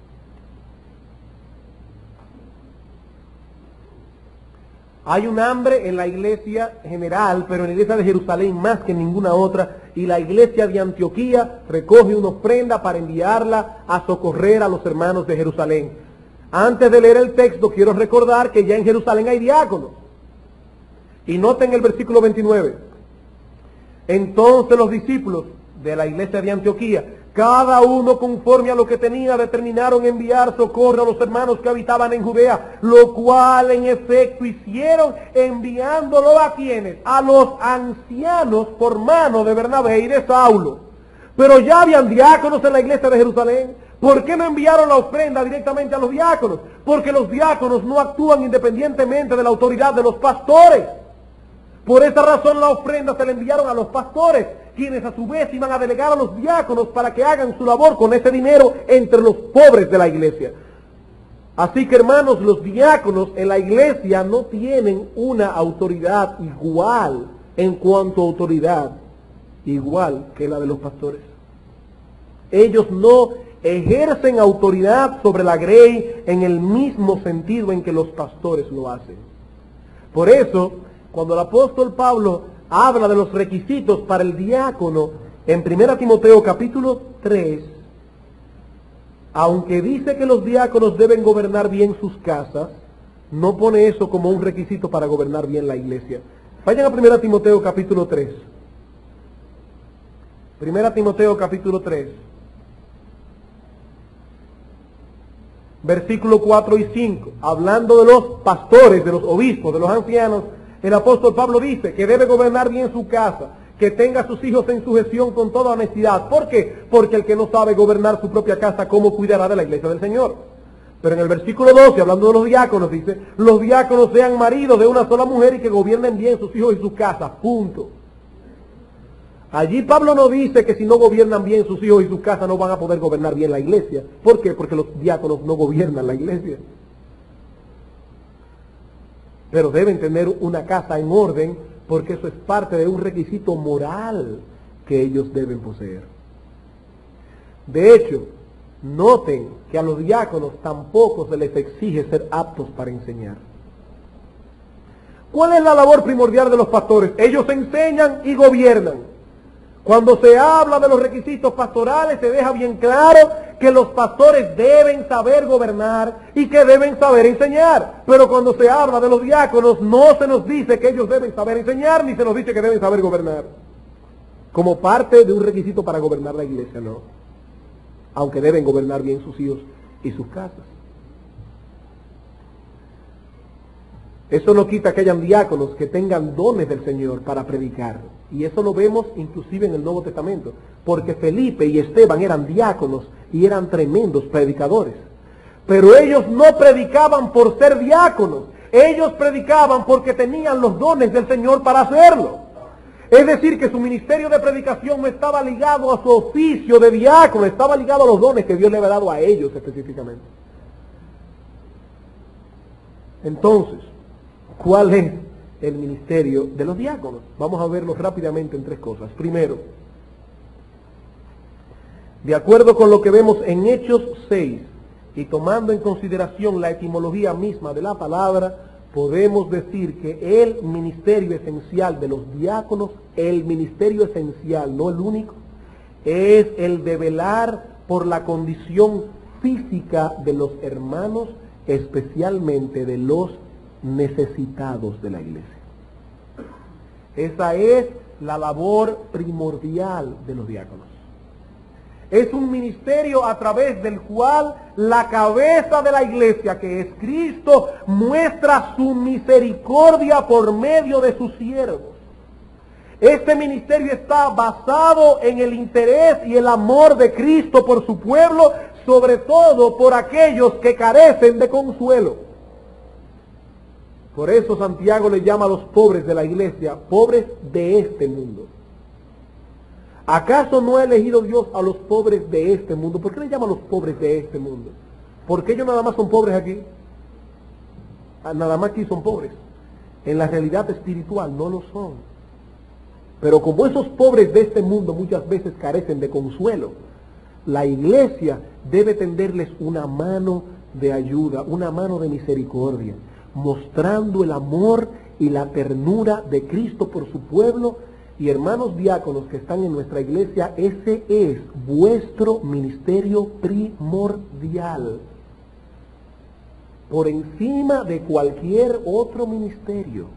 Hay un hambre en la iglesia general, pero en la iglesia de Jerusalén más que en ninguna otra, y la iglesia de Antioquía recoge una ofrenda para enviarla a socorrer a los hermanos de Jerusalén. Antes de leer el texto, quiero recordar que ya en Jerusalén hay diáconos. Y noten el versículo 29. Entonces los discípulos de la iglesia de Antioquía, cada uno conforme a lo que tenía, determinaron enviar socorro a los hermanos que habitaban en Judea, lo cual en efecto hicieron, enviándolo a quienes, a los ancianos por mano de Bernabé y de Saulo. Pero ya habían diáconos en la iglesia de Jerusalén. ¿Por qué no enviaron la ofrenda directamente a los diáconos? Porque los diáconos no actúan independientemente de la autoridad de los pastores. Por esa razón la ofrenda se la enviaron a los pastores, quienes a su vez iban a delegar a los diáconos para que hagan su labor con ese dinero entre los pobres de la iglesia. Así que hermanos, los diáconos en la iglesia no tienen una autoridad igual en cuanto a autoridad, igual que la de los pastores. Ellos no ejercen autoridad sobre la grey en el mismo sentido en que los pastores lo hacen. Por eso, cuando el apóstol Pablo habla de los requisitos para el diácono, en 1 Timoteo capítulo 3, aunque dice que los diáconos deben gobernar bien sus casas, no pone eso como un requisito para gobernar bien la iglesia. Vayan a 1 Timoteo capítulo 3. 1 Timoteo capítulo 3. Versículos 4 y 5. Hablando de los pastores, de los obispos, de los ancianos, el apóstol Pablo dice que debe gobernar bien su casa, que tenga a sus hijos en sujeción con toda honestidad. ¿Por qué? Porque el que no sabe gobernar su propia casa, ¿cómo cuidará de la iglesia del Señor? Pero en el versículo 12, hablando de los diáconos, dice, los diáconos sean maridos de una sola mujer y que gobiernen bien sus hijos y sus casas. Punto. Allí Pablo no dice que si no gobiernan bien sus hijos y sus casas no van a poder gobernar bien la iglesia. ¿Por qué? Porque los diáconos no gobiernan la iglesia. Pero deben tener una casa en orden, porque eso es parte de un requisito moral que ellos deben poseer. De hecho, noten que a los diáconos tampoco se les exige ser aptos para enseñar. ¿Cuál es la labor primordial de los pastores? Ellos enseñan y gobiernan. Cuando se habla de los requisitos pastorales, se deja bien claro que los pastores deben saber gobernar y que deben saber enseñar. Pero cuando se habla de los diáconos, no se nos dice que ellos deben saber enseñar, ni se nos dice que deben saber gobernar. Como parte de un requisito para gobernar la iglesia, no. Aunque deben gobernar bien sus hijos y sus casas. Eso no quita que hayan diáconos que tengan dones del Señor para predicar. Y eso lo vemos inclusive en el Nuevo Testamento. Porque Felipe y Esteban eran diáconos y eran tremendos predicadores. Pero ellos no predicaban por ser diáconos. Ellos predicaban porque tenían los dones del Señor para hacerlo. Es decir, que su ministerio de predicación no estaba ligado a su oficio de diácono, estaba ligado a los dones que Dios le había dado a ellos específicamente. Entonces, ¿cuál es el ministerio de los diáconos? Vamos a verlo rápidamente en tres cosas. Primero, de acuerdo con lo que vemos en Hechos 6, y tomando en consideración la etimología misma de la palabra, podemos decir que el ministerio esencial de los diáconos, el ministerio esencial, no el único, es el de velar por la condición física de los hermanos, especialmente de los necesitados de la iglesia. Esa es la labor primordial de los diáconos. Es un ministerio a través del cual la cabeza de la iglesia, que es Cristo, muestra su misericordia por medio de sus siervos. Este ministerio está basado en el interés y el amor de Cristo por su pueblo, sobre todo por aquellos que carecen de consuelo. Por eso Santiago le llama a los pobres de la iglesia, pobres de este mundo. ¿Acaso no ha elegido Dios a los pobres de este mundo? ¿Por qué le llama a los pobres de este mundo? ¿Porque ellos nada más son pobres aquí? Nada más aquí son pobres. En la realidad espiritual no lo son. Pero como esos pobres de este mundo muchas veces carecen de consuelo, la iglesia debe tenderles una mano de ayuda, una mano de misericordia, mostrando el amor y la ternura de Cristo por su pueblo. Y hermanos diáconos que están en nuestra iglesia, ese es vuestro ministerio primordial, por encima de cualquier otro ministerio.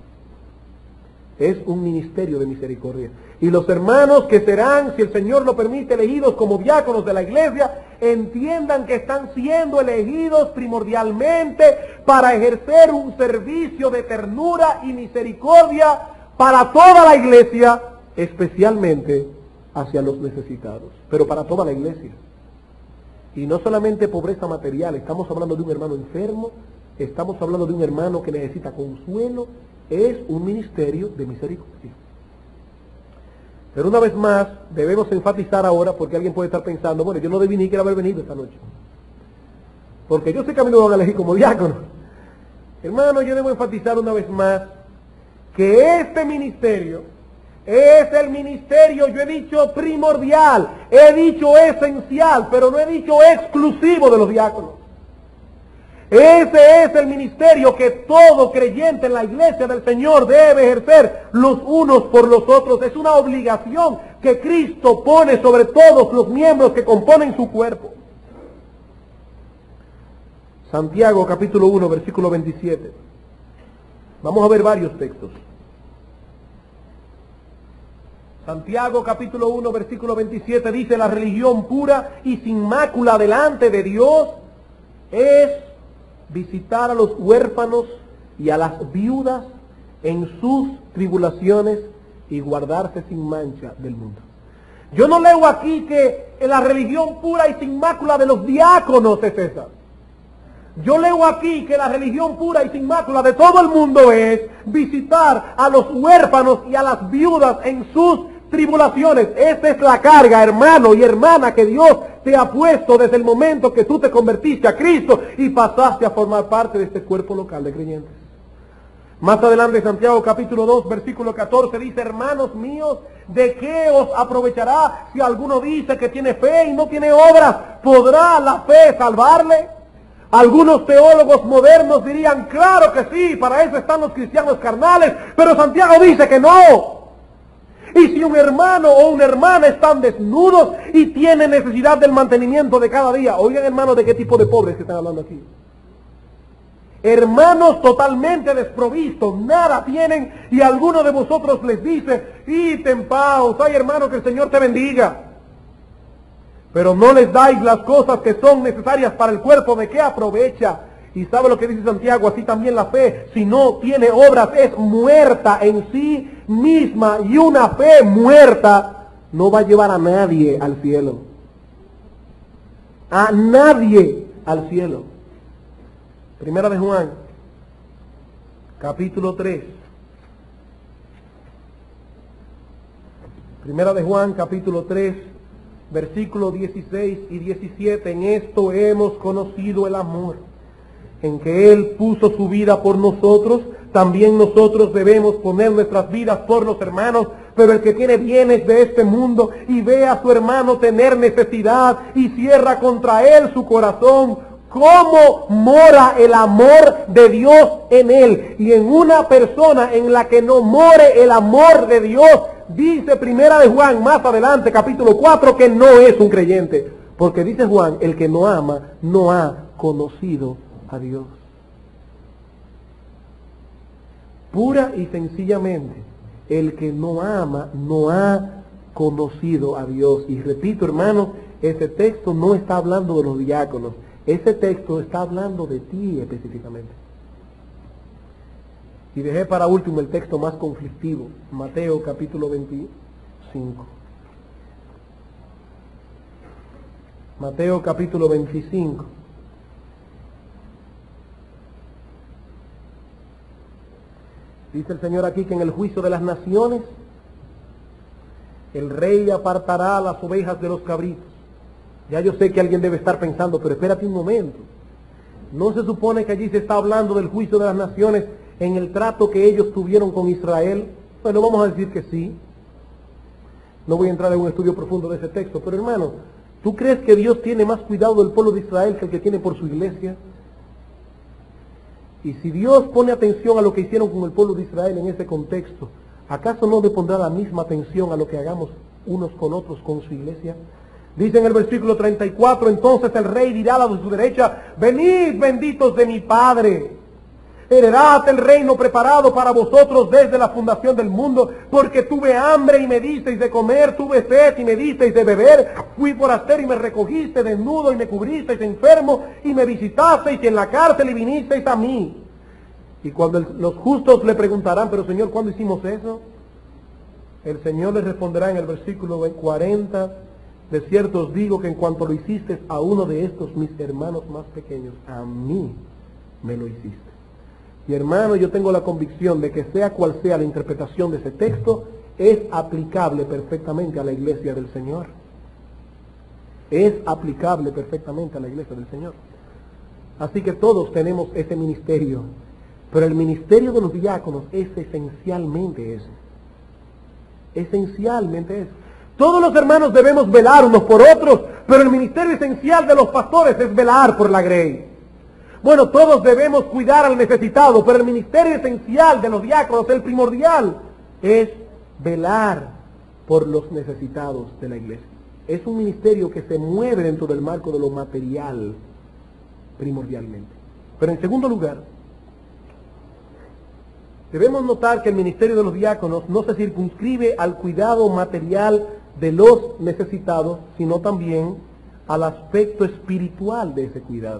Es un ministerio de misericordia. Y los hermanos que serán, si el Señor lo permite, elegidos como diáconos de la iglesia, entiendan que están siendo elegidos primordialmente para ejercer un servicio de ternura y misericordia para toda la iglesia, especialmente hacia los necesitados, pero para toda la iglesia. Y no solamente pobreza material, estamos hablando de un hermano enfermo, estamos hablando de un hermano que necesita consuelo, es un ministerio de misericordia. Pero una vez más, debemos enfatizar ahora, porque alguien puede estar pensando, bueno, yo no debí ni siquiera haber venido esta noche, porque yo sé que a mí me van a elegir como diácono. Hermano, yo debo enfatizar una vez más que este ministerio es el ministerio, yo he dicho primordial, he dicho esencial, pero no he dicho exclusivo de los diáconos. Ese es el ministerio que todo creyente en la iglesia del Señor debe ejercer los unos por los otros. Es una obligación que Cristo pone sobre todos los miembros que componen su cuerpo. Santiago capítulo 1, versículo 27. Vamos a ver varios textos. Santiago capítulo 1, versículo 27 dice: la religión pura y sin mácula delante de Dios es visitar a los huérfanos y a las viudas en sus tribulaciones y guardarse sin mancha del mundo. Yo no leo aquí que la religión pura y sin mácula de los diáconos es esa. Yo leo aquí que la religión pura y sin mácula de todo el mundo es visitar a los huérfanos y a las viudas en sus tribulaciones. Esa es la carga, hermano y hermana, que Dios te ha puesto desde el momento que tú te convertiste a Cristo y pasaste a formar parte de este cuerpo local de creyentes. Más adelante, Santiago capítulo 2, versículo 14 dice: hermanos míos, ¿de qué os aprovechará si alguno dice que tiene fe y no tiene obras? ¿Podrá la fe salvarle? Algunos teólogos modernos dirían: claro que sí, para eso están los cristianos carnales, pero Santiago dice que no. Y si un hermano o una hermana están desnudos y tienen necesidad del mantenimiento de cada día, oigan, hermanos, ¿de qué tipo de pobres que están hablando aquí? Hermanos totalmente desprovistos, nada tienen, y alguno de vosotros les dice: id en paz, ay hermano, que el Señor te bendiga. Pero no les dais las cosas que son necesarias para el cuerpo, ¿de qué aprovecha? Y sabe lo que dice Santiago: así también la fe, si no tiene obras, es muerta en sí misma, y una fe muerta no va a llevar a nadie al cielo. A nadie al cielo. Primera de Juan, capítulo 3. Primera de Juan, capítulo 3, versículos 16 y 17. En esto hemos conocido el amor, en que Él puso su vida por nosotros. También nosotros debemos poner nuestras vidas por los hermanos. Pero el que tiene bienes de este mundo y ve a su hermano tener necesidad y cierra contra él su corazón, cómo mora el amor de Dios en él. Y en una persona en la que no more el amor de Dios, dice Primera de Juan, más adelante, capítulo 4, que no es un creyente. Porque dice Juan, el que no ama, no ha conocido a Dios. Pura y sencillamente, el que no ama, no ha conocido a Dios. Y repito, hermanos, ese texto no está hablando de los diáconos. Ese texto está hablando de ti específicamente. Y dejé para último el texto más conflictivo, Mateo capítulo 25. Mateo capítulo 25. Dice el Señor aquí que en el juicio de las naciones, el rey apartará a las ovejas de los cabritos. Ya yo sé que alguien debe estar pensando, pero espérate un momento. ¿No se supone que allí se está hablando del juicio de las naciones en el trato que ellos tuvieron con Israel? Bueno, vamos a decir que sí. No voy a entrar en un estudio profundo de ese texto, pero hermano, ¿tú crees que Dios tiene más cuidado del pueblo de Israel que el que tiene por su iglesia? Y si Dios pone atención a lo que hicieron con el pueblo de Israel en ese contexto, ¿acaso no le pondrá la misma atención a lo que hagamos unos con otros con su iglesia? Dice en el versículo 34, entonces el rey dirá a su derecha, venid benditos de mi Padre, heredad el reino preparado para vosotros desde la fundación del mundo, porque tuve hambre y me disteis de comer, tuve sed y me disteis de beber, fui forastero y me recogiste, desnudo y me cubristeis, enfermo y me visitasteis, y en la cárcel y vinisteis a mí. Y cuando los justos le preguntarán, pero Señor, ¿cuándo hicimos eso? El Señor les responderá en el versículo 40, de cierto os digo que en cuanto lo hiciste a uno de estos mis hermanos más pequeños, a mí me lo hiciste. Y hermano, yo tengo la convicción de que sea cual sea la interpretación de ese texto, es aplicable perfectamente a la iglesia del Señor. Es aplicable perfectamente a la iglesia del Señor. Así que todos tenemos ese ministerio, pero el ministerio de los diáconos es esencialmente ese. Esencialmente eso. Todos los hermanos debemos velar unos por otros, pero el ministerio esencial de los pastores es velar por la grey. Bueno, todos debemos cuidar al necesitado, pero el ministerio esencial de los diáconos, el primordial, es velar por los necesitados de la iglesia. Es un ministerio que se mueve dentro del marco de lo material, primordialmente. Pero en segundo lugar, debemos notar que el ministerio de los diáconos no se circunscribe al cuidado material de los necesitados, sino también al aspecto espiritual de ese cuidado.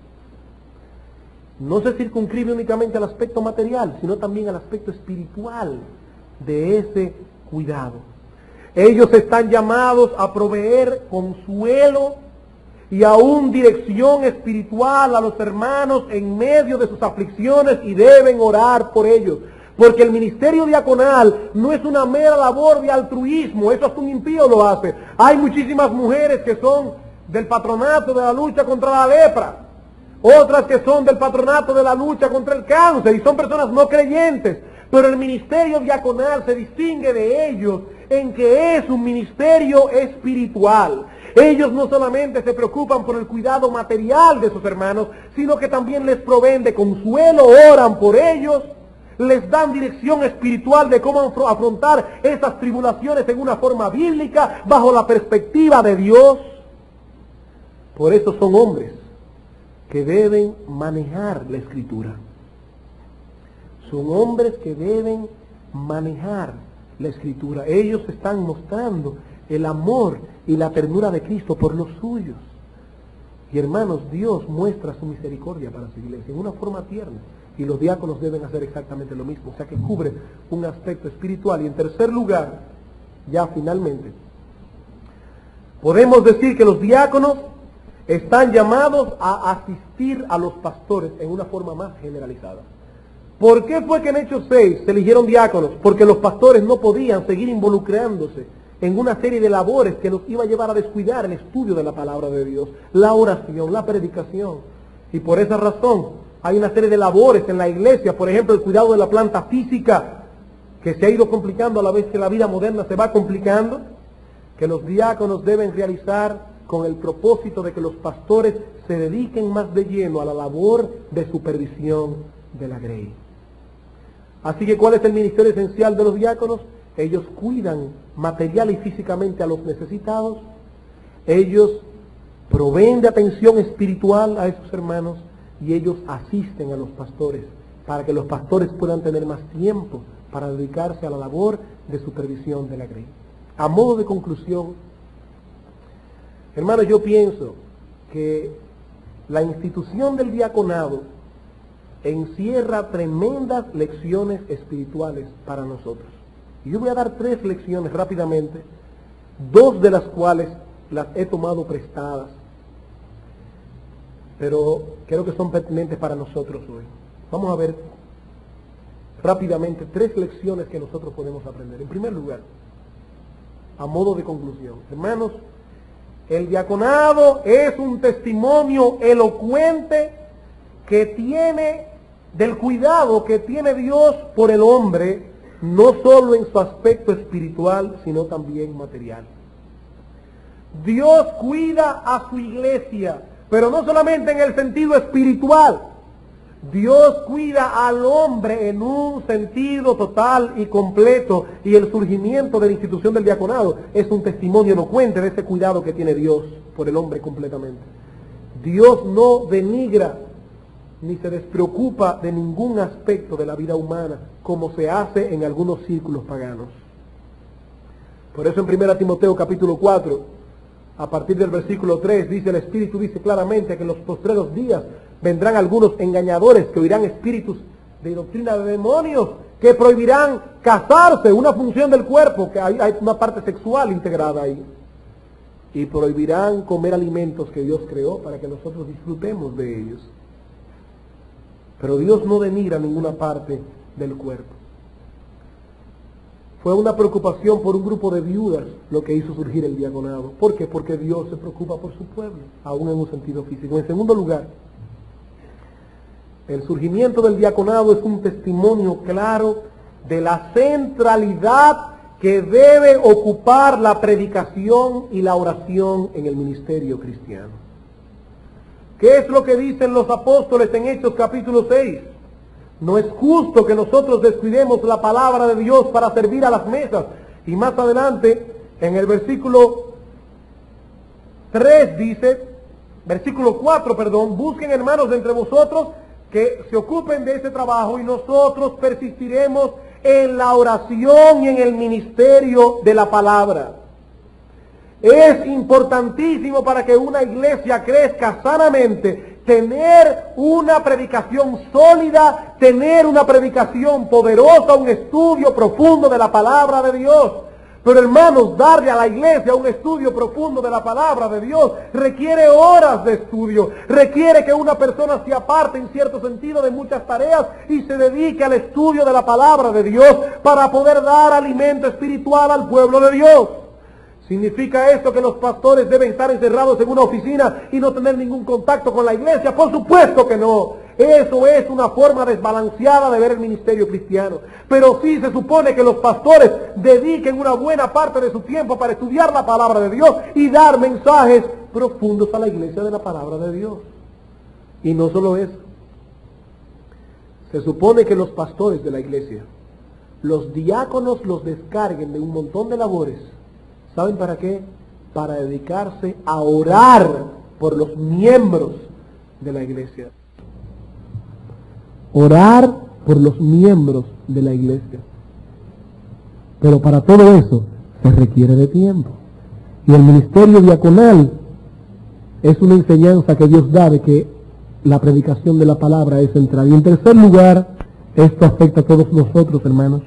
No se circunscribe únicamente al aspecto material, sino también al aspecto espiritual de ese cuidado. Ellos están llamados a proveer consuelo y aún dirección espiritual a los hermanos en medio de sus aflicciones, y deben orar por ellos. Porque el ministerio diaconal no es una mera labor de altruismo, eso hasta un impío lo hace. Hay muchísimas mujeres que son del patronato de la lucha contra la lepra, otras que son del patronato de la lucha contra el cáncer, y son personas no creyentes. Pero el ministerio diaconal se distingue de ellos en que es un ministerio espiritual. Ellos no solamente se preocupan por el cuidado material de sus hermanos, sino que también les proveen de consuelo, oran por ellos, les dan dirección espiritual de cómo afrontar esas tribulaciones en una forma bíblica, bajo la perspectiva de Dios. Por eso son hombres que deben manejar la Escritura. Son hombres que deben manejar la Escritura. Ellos están mostrando el amor y la ternura de Cristo por los suyos. Y hermanos, Dios muestra su misericordia para su iglesia en una forma tierna. Y los diáconos deben hacer exactamente lo mismo. O sea que cubre un aspecto espiritual. Y en tercer lugar, ya finalmente, podemos decir que los diáconos están llamados a asistir a los pastores en una forma más generalizada. ¿Por qué fue que en Hechos 6 se eligieron diáconos? Porque los pastores no podían seguir involucrándose en una serie de labores que los iba a llevar a descuidar el estudio de la palabra de Dios, la oración, la predicación. Y por esa razón hay una serie de labores en la iglesia, por ejemplo, el cuidado de la planta física, que se ha ido complicando a la vez que la vida moderna se va complicando, que los diáconos deben realizar con el propósito de que los pastores se dediquen más de lleno a la labor de supervisión de la grey. Así que, ¿cuál es el ministerio esencial de los diáconos? Ellos cuidan material y físicamente a los necesitados. Ellos proveen de atención espiritual a esos hermanos y ellos asisten a los pastores para que los pastores puedan tener más tiempo para dedicarse a la labor de supervisión de la grey. A modo de conclusión, hermanos, yo pienso que la institución del diaconado encierra tremendas lecciones espirituales para nosotros. Y yo voy a dar 3 lecciones rápidamente, 2 de las cuales las he tomado prestadas, pero creo que son pertinentes para nosotros hoy. Vamos a ver rápidamente 3 lecciones que nosotros podemos aprender. En primer lugar, a modo de conclusión, hermanos, el diaconado es un testimonio elocuente que tiene del cuidado que tiene Dios por el hombre, no solo en su aspecto espiritual, sino también material. Dios cuida a su iglesia, pero no solamente en el sentido espiritual. Dios cuida al hombre en un sentido total y completo, y el surgimiento de la institución del diaconado es un testimonio elocuente de ese cuidado que tiene Dios por el hombre completamente. Dios no denigra ni se despreocupa de ningún aspecto de la vida humana, como se hace en algunos círculos paganos. Por eso en 1 Timoteo capítulo 4, a partir del versículo 3, dice el Espíritu, dice claramente que en los postreros días vendrán algunos engañadores que oirán espíritus de doctrina de demonios, que prohibirán casarse, una función del cuerpo, que hay una parte sexual integrada ahí, y prohibirán comer alimentos que Dios creó para que nosotros disfrutemos de ellos. Pero Dios no denigra ninguna parte del cuerpo. Fue una preocupación por un grupo de viudas lo que hizo surgir el diaconado. ¿Por qué? Porque Dios se preocupa por su pueblo, aún en un sentido físico. En segundo lugar, el surgimiento del diaconado es un testimonio claro de la centralidad que debe ocupar la predicación y la oración en el ministerio cristiano. ¿Qué es lo que dicen los apóstoles en Hechos capítulo 6? No es justo que nosotros descuidemos la palabra de Dios para servir a las mesas. Y más adelante, en el versículo 3 dice, versículo 4, perdón, busquen hermanos de entre vosotros que se ocupen de ese trabajo y nosotros persistiremos en la oración y en el ministerio de la palabra. Es importantísimo para que una iglesia crezca sanamente, tener una predicación sólida, tener una predicación poderosa, un estudio profundo de la palabra de Dios. Pero hermanos, darle a la iglesia un estudio profundo de la palabra de Dios requiere horas de estudio, requiere que una persona se aparte en cierto sentido de muchas tareas y se dedique al estudio de la palabra de Dios para poder dar alimento espiritual al pueblo de Dios. ¿Significa esto que los pastores deben estar encerrados en una oficina y no tener ningún contacto con la iglesia? Por supuesto que no. Eso es una forma desbalanceada de ver el ministerio cristiano. Pero sí se supone que los pastores dediquen una buena parte de su tiempo para estudiar la palabra de Dios y dar mensajes profundos a la iglesia de la palabra de Dios. Y no solo eso. Se supone que los pastores de la iglesia, los diáconos los descarguen de un montón de labores. ¿Saben para qué? Para dedicarse a orar por los miembros de la iglesia. Orar por los miembros de la iglesia. Pero para todo eso se requiere de tiempo. Y el ministerio diaconal es una enseñanza que Dios da de que la predicación de la palabra es central. Y en tercer lugar, esto afecta a todos nosotros, hermanos.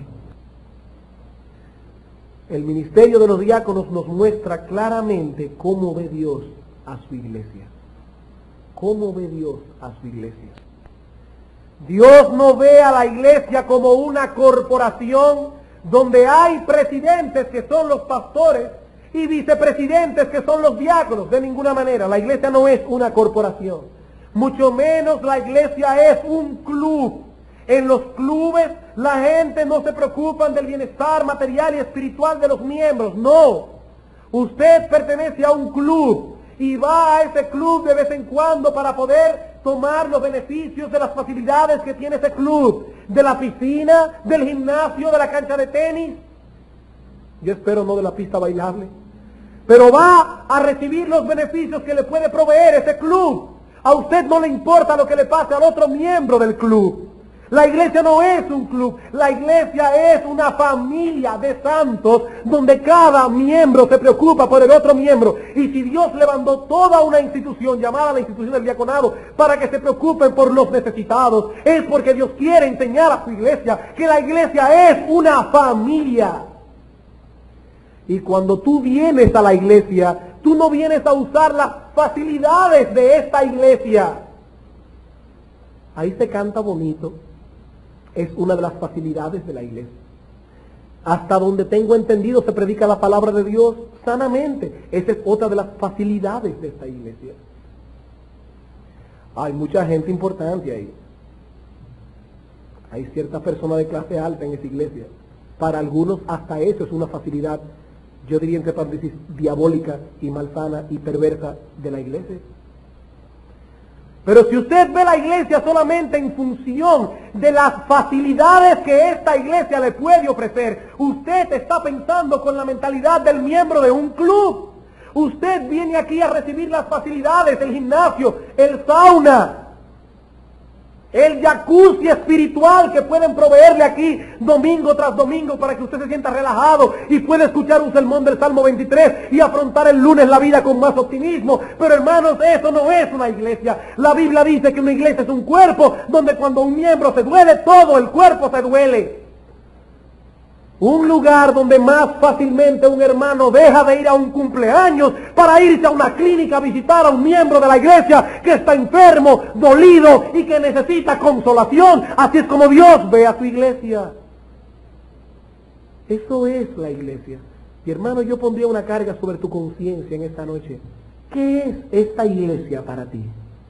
El ministerio de los diáconos nos muestra claramente cómo ve Dios a su iglesia. ¿Cómo ve Dios a su iglesia? Dios no ve a la iglesia como una corporación donde hay presidentes que son los pastores y vicepresidentes que son los diáconos. De ninguna manera, la iglesia no es una corporación. Mucho menos la iglesia es un club. En los clubes la gente no se preocupa del bienestar material y espiritual de los miembros. No. Usted pertenece a un club y va a ese club de vez en cuando para poder tomar los beneficios de las facilidades que tiene ese club, de la piscina, del gimnasio, de la cancha de tenis, yo espero no de la pista bailable, pero va a recibir los beneficios que le puede proveer ese club. A usted no le importa lo que le pase al otro miembro del club. La iglesia no es un club, la iglesia es una familia de santos donde cada miembro se preocupa por el otro miembro. Y si Dios levantó toda una institución llamada la institución del diaconado para que se preocupen por los necesitados, es porque Dios quiere enseñar a su iglesia que la iglesia es una familia. Y cuando tú vienes a la iglesia, tú no vienes a usar las facilidades de esta iglesia. Ahí se canta bonito. Es una de las facilidades de la iglesia. Hasta donde tengo entendido se predica la palabra de Dios sanamente. Esa es otra de las facilidades de esta iglesia. Hay mucha gente importante ahí. Hay cierta persona de clase alta en esa iglesia. Para algunos hasta eso es una facilidad, yo diría entre paréntesis, diabólica y malsana y perversa de la iglesia. Pero si usted ve la iglesia solamente en función de las facilidades que esta iglesia le puede ofrecer, usted está pensando con la mentalidad del miembro de un club. Usted viene aquí a recibir las facilidades, el gimnasio, el sauna, el jacuzzi espiritual que pueden proveerle aquí domingo tras domingo para que usted se sienta relajado y pueda escuchar un sermón del Salmo 23 y afrontar el lunes la vida con más optimismo. Pero hermanos, eso no es una iglesia. La Biblia dice que una iglesia es un cuerpo donde cuando un miembro se duele, todo el cuerpo se duele. Un lugar donde más fácilmente un hermano deja de ir a un cumpleaños para irse a una clínica a visitar a un miembro de la iglesia que está enfermo, dolido y que necesita consolación. Así es como Dios ve a su iglesia. Eso es la iglesia. Y hermano, yo pondría una carga sobre tu conciencia en esta noche. ¿Qué es esta iglesia para ti?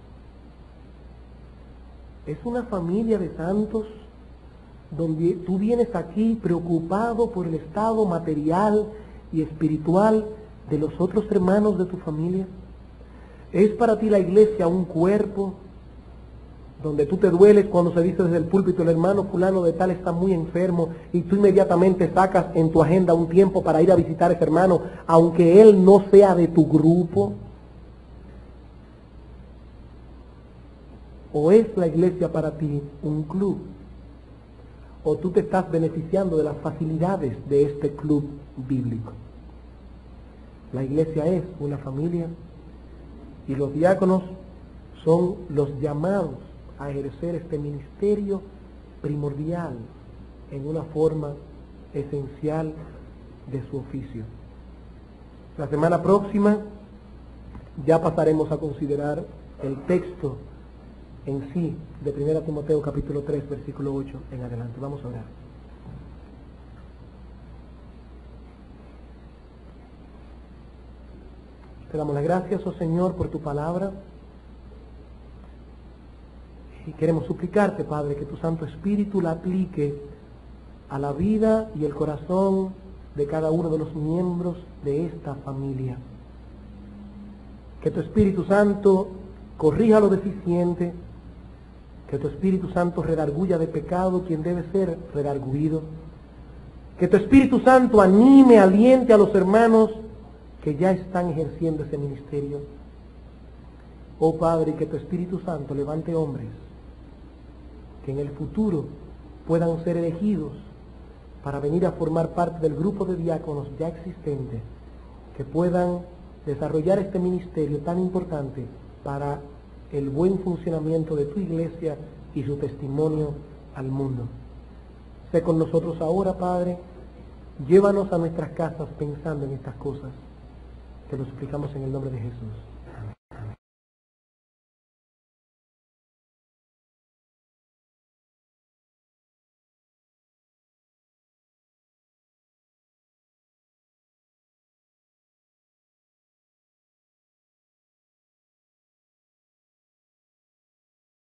¿Es una familia de santos donde tú vienes aquí preocupado por el estado material y espiritual de los otros hermanos de tu familia? ¿Es para ti la iglesia un cuerpo donde tú te dueles cuando se dice desde el púlpito el hermano fulano de tal está muy enfermo y tú inmediatamente sacas en tu agenda un tiempo para ir a visitar a ese hermano aunque él no sea de tu grupo? ¿O es la iglesia para ti un club? ¿O tú te estás beneficiando de las facilidades de este club bíblico? La iglesia es una familia y los diáconos son los llamados a ejercer este ministerio primordial en una forma esencial de su oficio. La semana próxima ya pasaremos a considerar el texto en sí de 1 Timoteo capítulo 3 versículo 8 en adelante. Vamos a orar. Te damos las gracias, oh Señor, por tu palabra y queremos suplicarte, Padre, que tu Santo Espíritu la aplique a la vida y el corazón de cada uno de los miembros de esta familia. Que tu Espíritu Santo corrija lo deficiente, que tu Espíritu Santo redarguya de pecado quien debe ser redarguido. Que tu Espíritu Santo anime, aliente a los hermanos que ya están ejerciendo ese ministerio. Oh Padre, que tu Espíritu Santo levante hombres que en el futuro puedan ser elegidos para venir a formar parte del grupo de diáconos ya existente, que puedan desarrollar este ministerio tan importante para el buen funcionamiento de tu iglesia y su testimonio al mundo. Sé con nosotros ahora, Padre, llévanos a nuestras casas pensando en estas cosas. Te lo suplicamos en el nombre de Jesús.